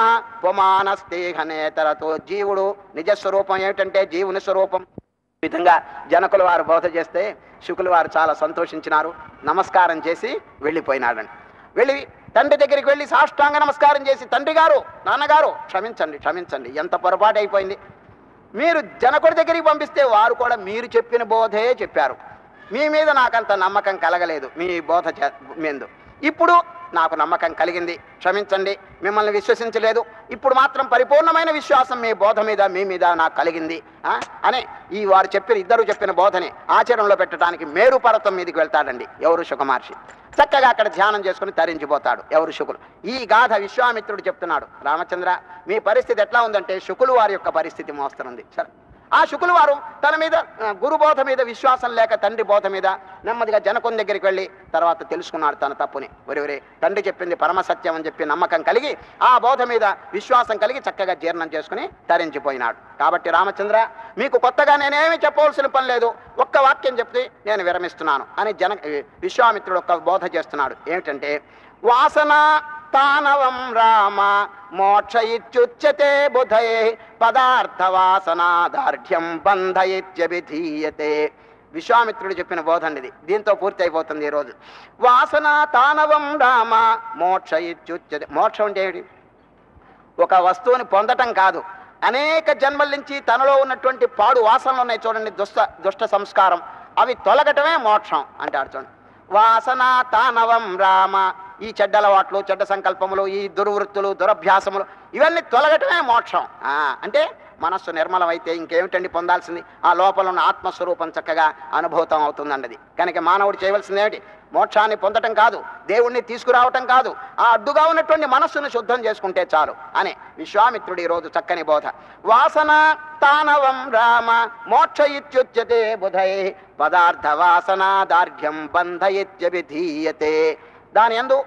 పుమానస్తేహనేతరతో. జీవుడు నిజస్వరూపం ఏమిటంటే జీవుని స్వరూపం. ఈ విధంగా జనకుల వారు బోధ చేస్తే శుకులు వారు చాలా సంతోషించినారు. నమస్కారం చేసి వెళ్ళిపోయినాడండి. వెళ్ళి తండ్రి దగ్గరికి వెళ్ళి సాష్టాంగ నమస్కారం చేసి, తండ్రి గారు, నాన్నగారు, క్షమించండి, ఎంత పొరపాటు అయిపోయింది. మీరు జనకుడి దగ్గరికి పంపిస్తే వారు కూడా మీరు చెప్పిన బోధే చెప్పారు. మీ మీద నాకంత నమ్మకం కలగలేదు, మీ బోధ మీద. ఇప్పుడు నాకు నమ్మకం కలిగింది, క్షమించండి, మిమ్మల్ని విశ్వసించలేదు. ఇప్పుడు మాత్రం పరిపూర్ణమైన విశ్వాసం మీ బోధ మీద, మీ మీద నాకు కలిగింది అని ఈ వారు ఇద్దరు చెప్పిన బోధని ఆచరణలో పెట్టడానికి మేరు పర్వతం మీదకి వెళ్తాడండి. ఎవరు? శుక మహర్షి. చక్కగా అక్కడ ధ్యానం చేసుకుని తరించిపోతాడు. ఎవరు? శుకులు. ఈ గాథ విశ్వామిత్రుడు చెప్తున్నాడు. రామచంద్ర, మీ పరిస్థితి ఎట్లా ఉందంటే శుకులు వారి యొక్క పరిస్థితి మోస్తనుంది. సరే, ఆ శుకులు వారు తన మీద గురు బోధ మీద విశ్వాసం లేక తండ్రి బోధ మీద నెమ్మదిగా జనకుని దగ్గరికి వెళ్ళి తర్వాత తెలుసుకున్నాడు తన తప్పుని. ఒరే, తండ్రి చెప్పింది పరమసత్యం అని చెప్పి నమ్మకం కలిగి ఆ బోధ మీద విశ్వాసం కలిగి చక్కగా జీర్ణం చేసుకుని తరించిపోయినాడు. కాబట్టి రామచంద్ర, మీకు కొత్తగా నేనేమి చెప్పవలసిన పని లేదు, ఒక్క వాక్యం చెప్తే నేను విరమిస్తున్నాను అని విశ్వామిత్రుడు ఒక్క బోధ చేస్తున్నాడు. ఏమిటంటే, వాసన తానవం రామ మోక్ష ఇత్యుచ్యతే బుధయే పదార్థ వాసనాదార్ఢ్యం బంధయిత్యభిధీయతే. విశ్వామిత్రుడు చెప్పిన బోధండి ఇది. దీంతో పూర్తి అయిపోతుంది ఈరోజు. వాసన తానవం రామ మోక్ష ఇత్యుచ్యతే. మోక్షం అంటే ఏమిటి? ఒక వస్తువుని పొందటం కాదు, అనేక జన్మల నుంచి తనలో ఉన్నటువంటి పాడు వాసనలు ఉన్నాయి చూడండి, దుష్ట సంస్కారం, అవి తొలగటమే మోక్షం అంటాడు చూడండి. వాసన తానవం రామ. ఈ చెడ్డ అలవాట్లు, చెడ్డ సంకల్పములు, ఈ దుర్వృత్తులు, దురభ్యాసములు ఇవన్నీ తొలగటమే మోక్షం. అంటే మనస్సు నిర్మలమైతే ఇంకేమిటండి పొందాల్సింది? ఆ లోపల ఉన్న ఆత్మస్వరూపం చక్కగా అనుభూతం అవుతుందండి. అది కనుక మానవుడు చేయవలసింది ఏమిటి? మోక్షాన్ని పొందటం కాదు, దేవుణ్ణి తీసుకురావటం కాదు, ఆ అడ్డుగా ఉన్నటువంటి మనస్సును శుద్ధం చేసుకుంటే చాలు అని విశ్వామిత్రుడు ఈరోజు చక్కని బోధ. వాసన తానవం రామ మోక్ష ఇత్యుచ్యతే బుధై పదార్థ వాసనాదార్ఢ్యం బంధయిత్యభిధీయతే. దాని యందు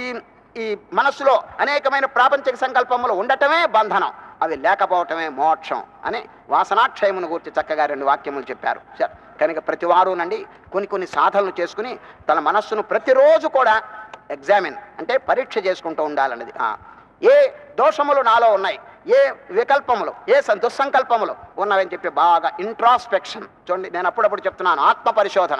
ఈ మనస్సులో అనేకమైన ప్రాపంచిక సంకల్పములు ఉండటమే బంధనం, అవి లేకపోవటమే మోక్షం అని వాసనాక్షయమును గురించి చక్కగా 2 వాక్యములు చెప్పారు. కనుక ప్రతివారునండి కొన్ని సాధనలు చేసుకుని తన మనస్సును ప్రతిరోజు కూడా ఎగ్జామిన్ అంటే పరీక్ష చేసుకుంటూ ఉండాలన్నది. ఏ దోషములు నాలో ఉన్నాయి, ఏ వికల్పములు, ఏ దుస్సంకల్పములు ఉన్నవని చెప్పి బాగా ఇంట్రాస్పెక్షన్. చూడండి, నేను అప్పుడప్పుడు చెప్తున్నాను, ఆత్మ పరిశోధన.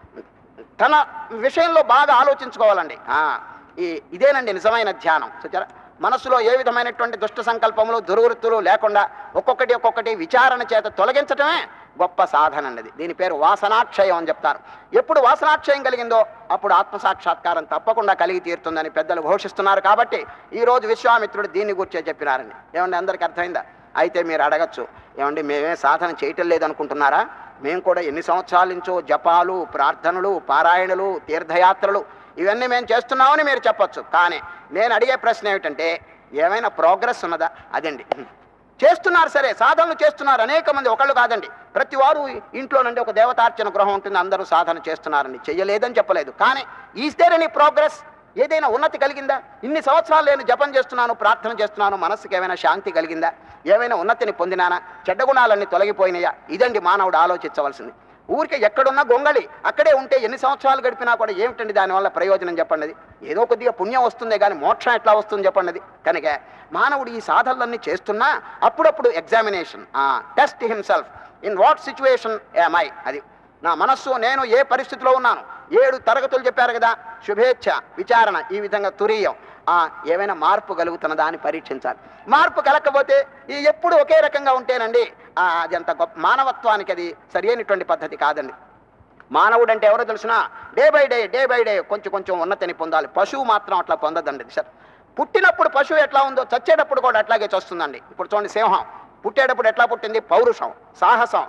తన విషయంలో బాగా ఆలోచించుకోవాలండి. ఇదేనండి నిజమైన ధ్యానం. చూచారా, మనసులో ఏ విధమైనటువంటి దుష్ట సంకల్పములు, దుర్వృత్తులు లేకుండా ఒక్కొక్కటి విచారణ చేత తొలగించటమే గొప్ప సాధన అన్నది. దీని పేరు వాసనాక్షయం అని చెప్తారు. ఎప్పుడు వాసనాక్షయం కలిగిందో అప్పుడు ఆత్మసాక్షాత్కారం తప్పకుండా కలిగి తీరుతుందని పెద్దలు ఘోషిస్తున్నారు. కాబట్టి ఈరోజు విశ్వామిత్రుడు దీన్ని గురించే చెప్పినారని. ఏమండి, అందరికీ అర్థమైందా? అయితే మీరు అడగచ్చు, ఏమండి మేమే సాధన చేయటం లేదనుకుంటున్నారా? మేము కూడా ఎన్ని సంవత్సరాల నుంచో జపాలు, ప్రార్థనలు, పారాయణలు, తీర్థయాత్రలు ఇవన్నీ మేము చేస్తున్నామని మీరు చెప్పచ్చు. కానీ నేను అడిగే ప్రశ్న ఏమిటంటే, ఏమైనా ప్రోగ్రెస్ ఉన్నదా? అదండి. చేస్తున్నారు, సరే, సాధనలు చేస్తున్నారు అనేక మంది, ఒకళ్ళు కాదండి. ప్రతి వారు ఇంట్లో నుండి ఒక దేవతార్చన గృహం ఉంటుంది, అందరూ సాధన చేస్తున్నారని. చెయ్యలేదని చెప్పలేదు. కానీ ఈజ్ దేర్ ఎనీ ప్రోగ్రెస్? ఏదైనా ఉన్నతి కలిగిందా? ఇన్ని సంవత్సరాలు నేను జపం చేస్తున్నాను, ప్రార్థన చేస్తున్నాను, మనస్సుకి ఏమైనా శాంతి కలిగిందా? ఏమైనా ఉన్నతిని పొందినానా? చెడ్డ గుణాలన్నీ తొలగిపోయినాయా? ఇదండి మానవుడు ఆలోచించవలసింది. ఊరికే ఎక్కడున్నా గొంగళి అక్కడే ఉంటే ఎన్ని సంవత్సరాలు గడిపినా కూడా ఏమిటండి దానివల్ల ప్రయోజనం చెప్పండి? ఏదో కొద్దిగా పుణ్యం వస్తుందే కానీ మోక్షం ఎట్లా వస్తుంది చెప్పండి? కనుక మానవుడు ఈ సాధనలన్నీ చేస్తున్నా అప్పుడప్పుడు examination, test himself, in what situation am I. అది నా మనస్సు, నేను ఏ పరిస్థితిలో ఉన్నాను. 7 తరగతులు చెప్పారు కదా, శుభేచ్ఛ, విచారణ, ఈ విధంగా తురీయం. ఏమైనా మార్పు కలుగుతున్నదా అని పరీక్షించాలి. మార్పు కలగకపోతే ఈ ఎప్పుడు ఒకే రకంగా ఉంటేనండి అది అంత గొప్ప మానవత్వానికి అది సరైనటువంటి పద్ధతి కాదండి. మానవుడు అంటే ఎవరో తెలిసినా డే బై డే కొంచెం కొంచెం ఉన్నతిని పొందాలి. పశువు మాత్రం అట్లా పొందదండి సార్. పుట్టినప్పుడు పశువు ఎట్లా ఉందో చచ్చేటప్పుడు కూడా అట్లాగే చూస్తుందండి. ఇప్పుడు చూడండి, సింహం పుట్టేటప్పుడు ఎట్లా పుట్టింది? పౌరుషం, సాహసం,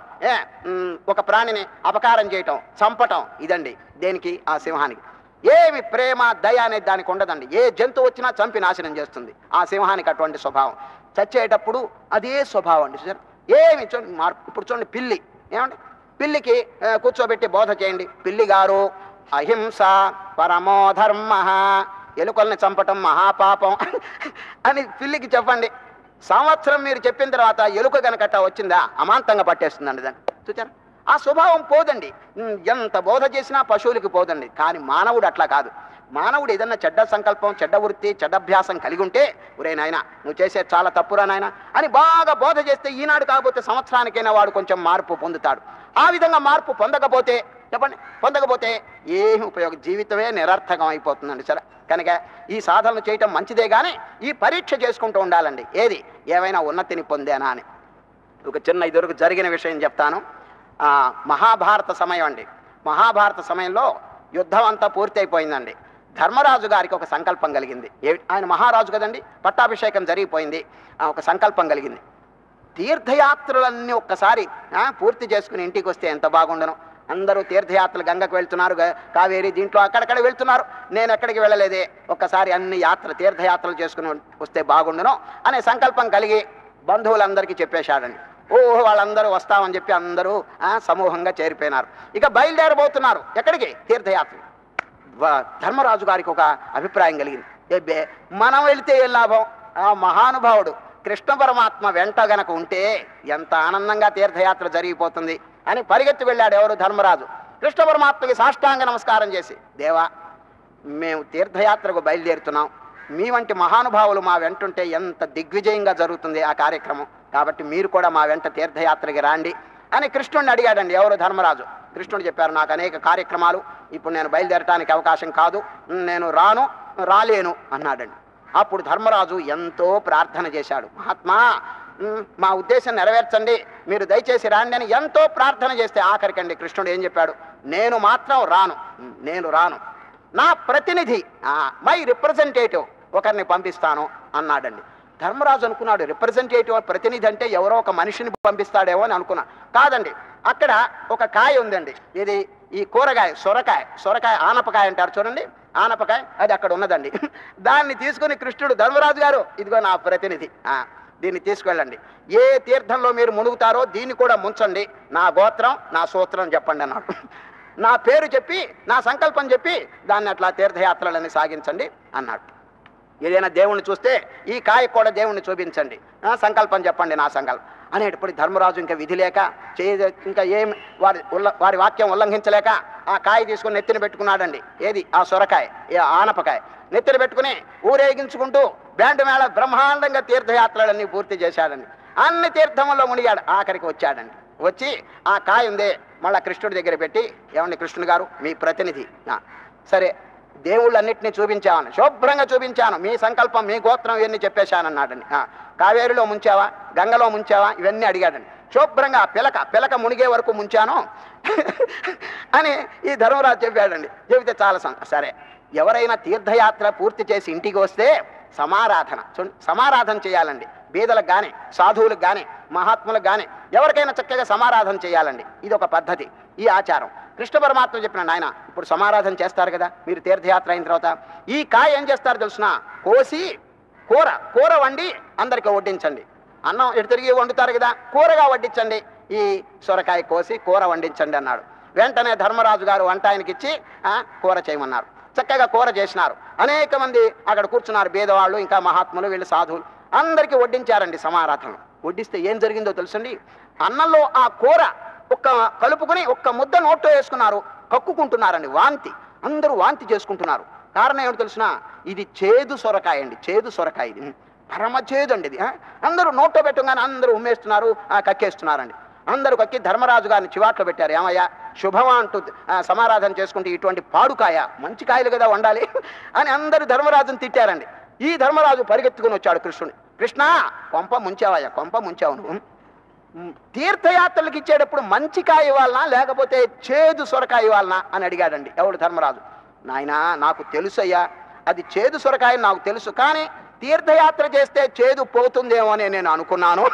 ఒక ప్రాణిని అపకారం చేయటం, చంపటం, ఇదండి దేనికి? ఆ సింహానికి. ఏమి ప్రేమ, దయ అనేది దానికి ఉండదండి. ఏ జంతువు వచ్చినా చంపి నాశనం చేస్తుంది. ఆ సింహానికి అటువంటి స్వభావం. చచ్చేటప్పుడు అదే స్వభావం అండి సార్. ఏమి చూడండి మార్పు. ఇప్పుడు చూడండి, పిల్లి, ఏమండి, పిల్లికి కూర్చోబెట్టి బోధ చేయండి. పిల్లి గారు, అహింస పరమో ధర్మ, ఎలుకల్ని చంపటం మహాపాపం అని పిల్లికి చెప్పండి. సంవత్సరం మీరు చెప్పిన తర్వాత ఎలుక కనుకట్ట వచ్చిందా అమాంతంగా పట్టేస్తుందండి దాన్ని. చూచారా? ఆ స్వభావం పోదండి. ఎంత బోధ చేసినా పశువులకి పోదండి. కానీ మానవుడు అట్లా కాదు. మానవుడు ఏదన్నా చెడ్డ సంకల్పం, చెడ్డ వృత్తి, చెడ్డభ్యాసం కలిగి ఉంటే, ఒరే నాయన నువ్వు చేసేది చాలా తప్పురా నాయన అని బాగా బోధ చేస్తే ఈనాడు కాకపోతే సంవత్సరానికైనా వాడు కొంచెం మార్పు పొందుతాడు. ఆ విధంగా మార్పు పొందకపోతే చెప్పండి, పొందకపోతే ఏమి ఉపయోగం? జీవితమే నిరర్థకం అయిపోతుందండి. సరే, కనుక ఈ సాధనలు చేయటం మంచిదే, కానీ ఈ పరీక్ష చేసుకుంటూ ఉండాలండి. ఏది ఏమైనా ఉన్నతిని పొందేనా అని. ఒక చిన్న ఇదివరకు జరిగిన విషయం చెప్తాను. మహాభారత సమయం అండి. మహాభారత సమయంలో యుద్ధం అంతా పూర్తి అయిపోయిందండి. ధర్మరాజు గారికి ఒక సంకల్పం కలిగింది. ఆయన మహారాజు కదండి, పట్టాభిషేకం జరిగిపోయింది. ఒక సంకల్పం కలిగింది. తీర్థయాత్రలన్నీ ఒక్కసారి పూర్తి చేసుకుని ఇంటికి వస్తే ఎంత బాగుండను. అందరూ తీర్థయాత్రలు, గంగకు వెళ్తున్నారు, కావేరి, దీంట్లో అక్కడక్కడ వెళ్తున్నారు, నేను ఎక్కడికి వెళ్ళలేదే, ఒక్కసారి అన్ని తీర్థయాత్రలు చేసుకుని వస్తే బాగుండును అనే సంకల్పం కలిగి బంధువులందరికీ చెప్పేశాడండి. వాళ్ళందరూ వస్తామని చెప్పి అందరూ సమూహంగా చేరిపోయినారు. ఇక బయలుదేరబోతున్నారు. ఎక్కడికి? తీర్థయాత్ర. ధర్మరాజు గారికి ఒక అభిప్రాయం కలిగింది. మనం వెళితే ఏ లాభం? ఆ మహానుభావుడు కృష్ణ పరమాత్మ వెంట గనక ఉంటే ఎంత ఆనందంగా తీర్థయాత్ర జరిగిపోతుంది అని పరిగెత్తి వెళ్ళాడు. ఎవరు? ధర్మరాజు. కృష్ణ పరమాత్మకి సాష్టాంగ నమస్కారం చేసి, దేవా, మేము తీర్థయాత్రకు బయలుదేరుతున్నాం, మీ వంటి మహానుభావులు మా వెంటుంటే ఎంత దిగ్విజయంగా జరుగుతుంది ఆ కార్యక్రమం, కాబట్టి మీరు కూడా మా వెంట తీర్థయాత్రకి రాండి అని కృష్ణుడిని అడిగాడండి. ఎవరు? ధర్మరాజు. కృష్ణుడు చెప్పారు, నాకు అనేక కార్యక్రమాలు, ఇప్పుడు నేను బయలుదేరటానికి అవకాశం కాదు, నేను రాలేను అన్నాడండి. అప్పుడు ధర్మరాజు ఎంతో ప్రార్థన చేశాడు. మహాత్మా, మా ఉద్దేశం నెరవేర్చండి, మీరు దయచేసి రాండి అని ఎంతో ప్రార్థన చేస్తే ఆఖరికండి కృష్ణుడు ఏం చెప్పాడు? నేను మాత్రం రాను, నా ప్రతినిధి, మై రిప్రజెంటేటివ్ ఒకరిని పంపిస్తాను అన్నాడండి. ధర్మరాజు అనుకున్నాడు, రిప్రజెంటేటివ్, ప్రతినిధి అంటే ఎవరో ఒక మనిషిని పంపిస్తాడేమో అని అనుకున్నా. కాదండి, అక్కడ ఒక కాయ ఉందండి. ఇది ఈ కూరగాయ, సొరకాయ, ఆనపకాయ అంటారు చూడండి, ఆనపకాయ, అది అక్కడ ఉన్నదండి. దాన్ని తీసుకుని కృష్ణుడు, ధర్మరాజు గారు, ఇదిగో నా ప్రతినిధి, దీన్ని తీసుకెళ్ళండి. ఏ తీర్థంలో మీరు మునుగుతారో దీన్ని కూడా ముంచండి, నా గోత్రం, నా సూత్రం చెప్పండి అన్నాడు. నా పేరు చెప్పి, నా సంకల్పం చెప్పి దాన్ని అట్లా తీర్థయాత్రలని సాగించండి అన్నాడు. ఏదైనా దేవుణ్ణి చూస్తే ఈ కాయ కూడా దేవుణ్ణి చూపించండి, సంకల్పం చెప్పండి, నా సంకల్పం అనేటప్పుడు ధర్మరాజు ఇంకా విధి లేక, ఇంకా ఏం వారి వాక్యం ఉల్లంఘించలేక ఆ కాయ తీసుకుని నెత్తిన పెట్టుకున్నాడండి. ఏది? ఆ సొరకాయ, ఆనపకాయ నెత్తిన పెట్టుకుని ఊరేగించుకుంటూ బ్యాండ్ మేళ బ్రహ్మాండంగా తీర్థయాత్రలన్నీ పూర్తి చేశాడండి. అన్ని తీర్థంలో మునిగాడు. ఆఖరికి వచ్చాడండి. వచ్చి ఆ కాయ ఉందే మళ్ళా కృష్ణుడి దగ్గర పెట్టి, ఏమండి కృష్ణుడు గారు, మీ ప్రతినిధి, సరే దేవుళ్ళన్నింటినీ చూపించామని, శుభ్రంగా చూపించాను, మీ సంకల్పం, మీ గోత్రం ఇవన్నీ చెప్పేశానన్నాడండి. కావేరిలో ముంచావా, గంగలో ముంచావా, ఇవన్నీ అడిగాడండి. శుభ్రంగా పిలక మునిగే వరకు ముంచాను అని ఈ ధర్మరాజు చెప్పాడండి. చెబితే చాలా సరే, ఎవరైనా తీర్థయాత్ర పూర్తి చేసి ఇంటికి వస్తే సమారాధన చేయాలండి. బీదలకు కానీ, సాధువులకు కానీ, మహాత్ములకు కానీ ఎవరికైనా చక్కగా సమారాధన చేయాలండి. ఇది ఒక పద్ధతి, ఈ ఆచారం. కృష్ణ పరమాత్మ చెప్పిన నాయన, ఇప్పుడు సమారాధన చేస్తారు కదా మీరు తీర్థయాత్ర అయిన తర్వాత, ఈ కాయ ఏం చేస్తారు తెలుసిన, కోసి కూర వండి అందరికీ వడ్డించండి. అన్నం ఎటు తిరిగి వండుతారు కదా, కూరగా వడ్డించండి. ఈ సొరకాయ కోసి కూర వండించండి అన్నాడు. వెంటనే ధర్మరాజు గారు వంట ఆయనకి ఇచ్చి కూర చేయమన్నారు. చక్కగా కూర చేసినారు. అనేక మంది అక్కడ కూర్చున్నారు, బీదవాళ్ళు, ఇంకా మహాత్ములు, వీళ్ళు సాధువులు, అందరికీ వడ్డించారండి సమారాధనలు. వడ్డిస్తే ఏం జరిగిందో తెలుసండి, అన్నంలో ఆ కూర కలుపుకుని ఒక్క ముద్ద నోట్లో వేసుకున్నారు, కక్కుకుంటున్నారండి. అందరూ వాంతి చేసుకుంటున్నారు. కారణం ఏమిటి తెలుసిన, ఇది చేదు సొరకాయ అండి. చేదు సొరకాయ, ఇది పరమ చేదు అండి. ఇది అందరూ నోట్లో పెట్టగానే అందరూ ఉమ్మేస్తున్నారు, కక్కేస్తున్నారండి. అందరూ కక్కి ధర్మరాజు గారిని చివాట్లో పెట్టారు. ఏమయ్యా శుభమా అంటూ సమారాధన చేసుకుంటే ఇటువంటి పాడుకాయ, మంచి కాయలు కదా వండాలి అని అందరూ ధర్మరాజుని తిట్టారండి. ఈ ధర్మరాజు పరిగెత్తుకుని వచ్చాడు కృష్ణుని. కృష్ణ, కొంప ముంచావయ్యా, కొంప ముంచావు నువ్వు. తీర్థయాత్రలకు ఇచ్చేటప్పుడు మంచి కాయ ఇవ్వాలనా లేకపోతే చేదు సొరకాయ ఇవ్వాలనా అని అడిగాడండి. ఎవడు? ధర్మరాజు. నాయనా, నాకు తెలుసు అయ్యా, అది చేదు సొరకాయ నాకు తెలుసు, కానీ తీర్థయాత్ర చేస్తే చేదు పోతుందేమో అని నేను అనుకున్నాను.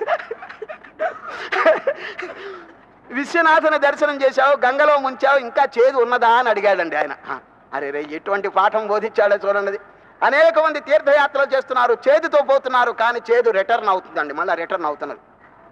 విశ్వనాథుని దర్శనం చేశావు, గంగలో ముంచావు, ఇంకా చేదు ఉన్నదా అని అడిగాడండి ఆయన. అరే ఎటువంటి పాఠం బోధించాడో చూడండి. అనేక మంది తీర్థయాత్రలు చేస్తున్నారు, చేదుతో పోతున్నారు, కానీ చేదు రిటర్న్ అవుతుందండి, మళ్ళీ రిటర్న్ అవుతున్నారు.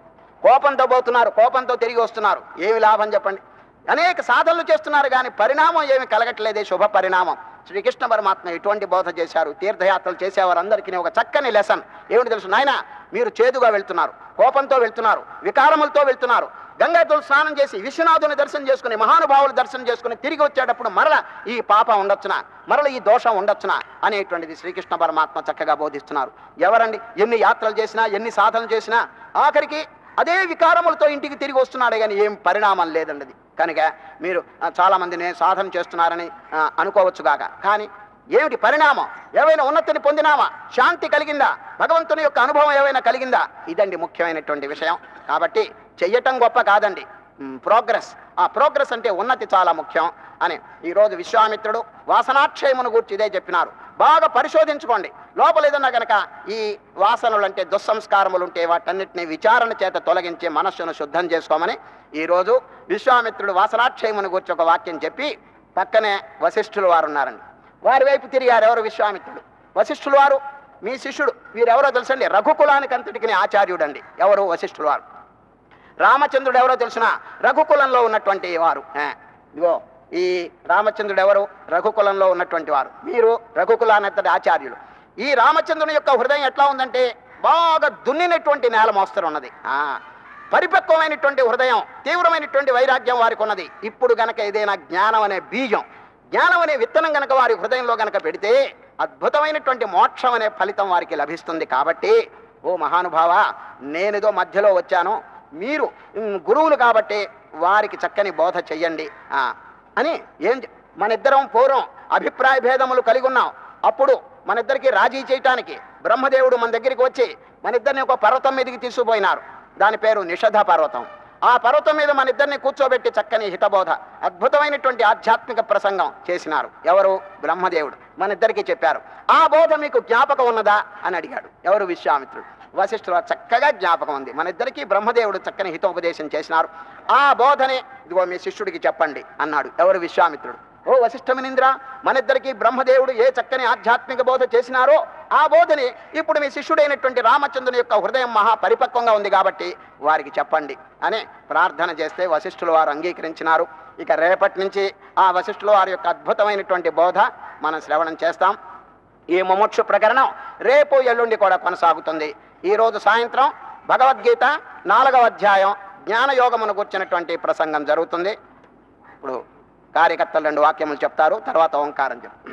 కోపంతో పోతున్నారు, కోపంతో తిరిగి వస్తున్నారు. ఏమి లాభం చెప్పండి? అనేక సాధనలు చేస్తున్నారు, కానీ పరిణామం ఏమి కలగట్లేదే, శుభ పరిణామం. శ్రీకృష్ణ పరమాత్మ ఎటువంటి బోధ చేశారు? తీర్థయాత్రలు చేసేవారందరికీ ఒక చక్కని లెసన్ ఏమిటి తెలుసు, నాయన మీరు చేదుగా వెళ్తున్నారు, కోపంతో వెళ్తున్నారు, వికారములతో వెళ్తున్నారు. గంగాతో స్నానం చేసి విశ్వనాథుని దర్శనం చేసుకుని, మహానుభావులు దర్శనం చేసుకుని తిరిగి వచ్చేటప్పుడు మరల ఈ పాపం ఉండొచ్చునా, మరల ఈ దోషం ఉండొచ్చునా అనేటువంటిది శ్రీకృష్ణ పరమాత్మ చక్కగా బోధిస్తున్నారు. ఎవరండి ఎన్ని యాత్రలు చేసినా, ఎన్ని సాధనలు చేసినా ఆఖరికి అదే వికారములతో ఇంటికి తిరిగి వస్తున్నాడే కానీ ఏం పరిణామం లేదండి. అది కనుక మీరు చాలామంది నేను సాధన చేస్తున్నారని అనుకోవచ్చుగాక, కానీ ఏమిటి పరిణామం? ఏవైనా ఉన్నతిని పొందినామా? శాంతి కలిగిందా? భగవంతుని యొక్క అనుభవం ఏవైనా కలిగిందా? ఇదండి ముఖ్యమైనటువంటి విషయం. కాబట్టి చెయ్యటం గొప్ప కాదండి, ప్రోగ్రెస్. ఆ ప్రోగ్రెస్ అంటే ఉన్నతి చాలా ముఖ్యం అని ఈరోజు విశ్వామిత్రుడు వాసనాక్షయమును గురించి ఇదే చెప్పినారు. బాగా పరిశోధించుకోండి. లోపల ఏదన్నా కనుక ఈ వాసనలు అంటే దుస్సంస్కారములు ఉంటే వాటన్నిటిని విచారణ చేత తొలగించి మనస్సును శుద్ధం చేసుకోమని ఈరోజు విశ్వామిత్రుడు వాసనాక్షయమును గురించి ఒక వాక్యం చెప్పి, పక్కనే వశిష్ఠులు వారు ఉన్నారండి. వారి వైపు తిరిగారు. ఎవరు? విశ్వామిత్రుడు. వశిష్ఠులు వారు మీ శిష్యుడు. వీరెవరో తెలుసండి, రఘుకులానికి అంతటికి ఆచార్యుడు అండి. ఎవరు? వశిష్ఠులు వారు. రామచంద్రుడు ఎవరో తెలుసిన, రఘుకులంలో ఉన్నటువంటి వారు. ఇదిగో ఈ రామచంద్రుడు ఎవరు? రఘుకులంలో ఉన్నటువంటి వారు. వీరు రఘుకులానంతటి ఆచార్యులు. ఈ రామచంద్రుని యొక్క హృదయం ఎట్లా ఉందంటే బాగా దున్నినటువంటి నేల మోస్తరు ఉన్నది. పరిపక్వమైనటువంటి హృదయం, తీవ్రమైనటువంటి వైరాగ్యం వారికి ఉన్నది. ఇప్పుడు గనక ఏదైనా జ్ఞానం అనే బీజం, జ్ఞానం అనే విత్తనం గనక వారి హృదయంలో గనక పెడితే అద్భుతమైనటువంటి మోక్షం అనే ఫలితం వారికి లభిస్తుంది. కాబట్టి ఓ మహానుభావ, నేనేదో మధ్యలో వచ్చాను, మీరు గురువులు కాబట్టి వారికి చక్కని బోధ చెయ్యండి అని. మన ఇద్దరం పూర్వం అభిప్రాయ భేదములు కలిగి ఉన్నాం. అప్పుడు మన ఇద్దరికి రాజీ చేయటానికి బ్రహ్మదేవుడు మన దగ్గరికి వచ్చి మన ఇద్దరిని ఒక పర్వతం మీదకి తీసుకుపోయినారు. దాని పేరు నిషధ పర్వతం. ఆ పర్వతం మీద మన ఇద్దరిని కూర్చోబెట్టి చక్కని హితబోధ, అద్భుతమైనటువంటి ఆధ్యాత్మిక ప్రసంగం చేసినారు. ఎవరు? బ్రహ్మదేవుడు. మన ఇద్దరికి చెప్పారు. ఆ బోధ మీకు జ్ఞాపకం ఉన్నదా అని అడిగాడు. ఎవరు? విశ్వామిత్రుడు. వశిష్ఠుడు చక్కగా జ్ఞాపకం ఉంది. మన ఇద్దరికి బ్రహ్మదేవుడు చక్కని హితోపదేశం చేసినారు. ఆ బోధనే ఇదిగో మీ శిష్యుడికి చెప్పండి అన్నాడు. ఎవరు? విశ్వామిత్రుడు. ఓ వశిష్ఠమునింద్ర, మన ఇద్దరికి బ్రహ్మదేవుడు ఏ చక్కని ఆధ్యాత్మిక బోధ చేసినారో ఆ బోధని ఇప్పుడు మీ శిష్యుడైనటువంటి రామచంద్రుని యొక్క హృదయం మహాపరిపక్వంగా ఉంది కాబట్టి వారికి చెప్పండి అని ప్రార్థన చేస్తే వశిష్ఠులు వారు అంగీకరించినారు. ఇక రేపటి నుంచి ఆ వశిష్ఠుల వారి యొక్క అద్భుతమైనటువంటి బోధ మనం శ్రవణం చేస్తాం. ఈ ముముక్షు ప్రకరణం రేపు ఎల్లుండి కూడా కొనసాగుతుంది. ఈరోజు సాయంత్రం భగవద్గీత 4వ అధ్యాయం జ్ఞానయోగమును కూర్చున్నటువంటి ప్రసంగం జరుగుతుంది. ఇప్పుడు కార్యకర్తలు 2 వాక్యములు చెప్తారు, తర్వాత ఓంకారం చెప్తారు.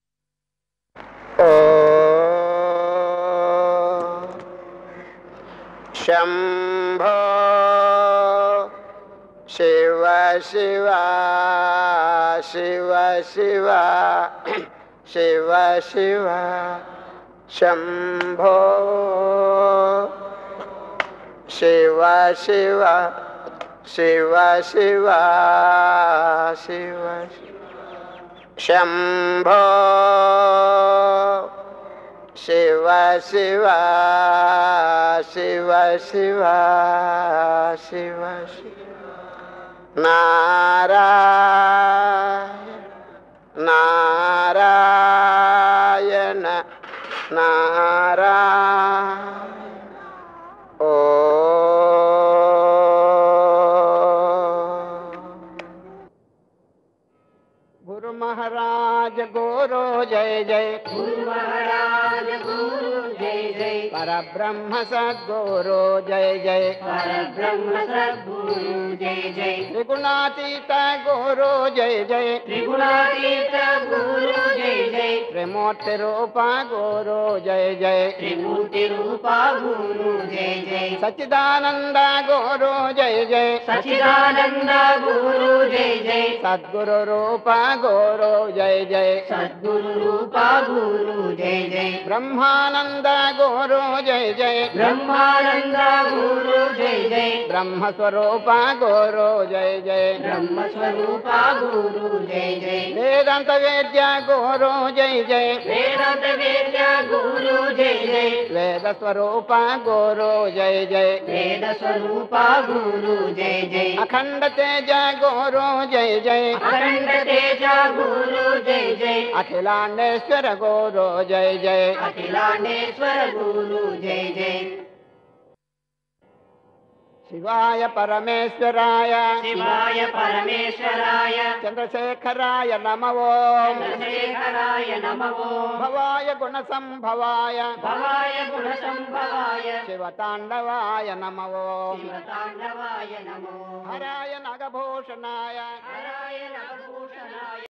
శంభో శివ శివ శివ శివ శివ శివ శంభో శివ శివ శివ శివ శివ శంభో శివ శివ శివ శివ శివ నారాయణ నారాయణ నారాయణ ఓ గురు మహారాజ్ గురు జయ జయ గురు మహారాజ్ గురు జయ జయ పరబ్రహ్మ సద్గురు జయ జయ పరబ్రహ్మ సద్గురు జయ జయ త్రిగుణాతీత గురు జయ జయ త్రిగుణాతీత గురు జయ జయ త్రిమూర్తి రూప గురు జయ జయ త్రిమూర్తి రూప గురు జయ జయ సచ్చిదానంద గురు జయ జయ సచ్చిదానంద గురు జయ జయ సద్గురు రూప గురు జయ జయ సద్గురు రూప గురు జయ జయ బ్రహ్మానంద గురు జయ జయ బ్రహ్మానంద గురు జయ జయ బ్రహ్మస్వరూప గురు జయ జయ బ్రహ్మస్వరూప గురు జయ జయ వేదాంత వేద్య గురు జయ జయ వేదాంత వేద్య గురు జయ జయ వేద స్వరూప గురు జయ జయ వేద స్వరూప గురు జయ జయ అఖండ తేజ గురు జయ జయ అఖండ తేజ గురు జయ జయ అఖిలాండేశ్వర గురు జయ జయ అఖిలాండేశ్వర గురు జయ జయ శివాయ పరమేశ్వరాయ శివాయ పరమేశ్వరాయ చంద్రశేఖరాయ నమో చంద్రశేఖరాయ నమో భవాయ గుణ సంభవాయ భవాయ గుణ సంభవాయ శివతాండవాయ నమో శివతాండవాయ నమో హరాయ నగభూషణాయ హరాయ నభూషణాయ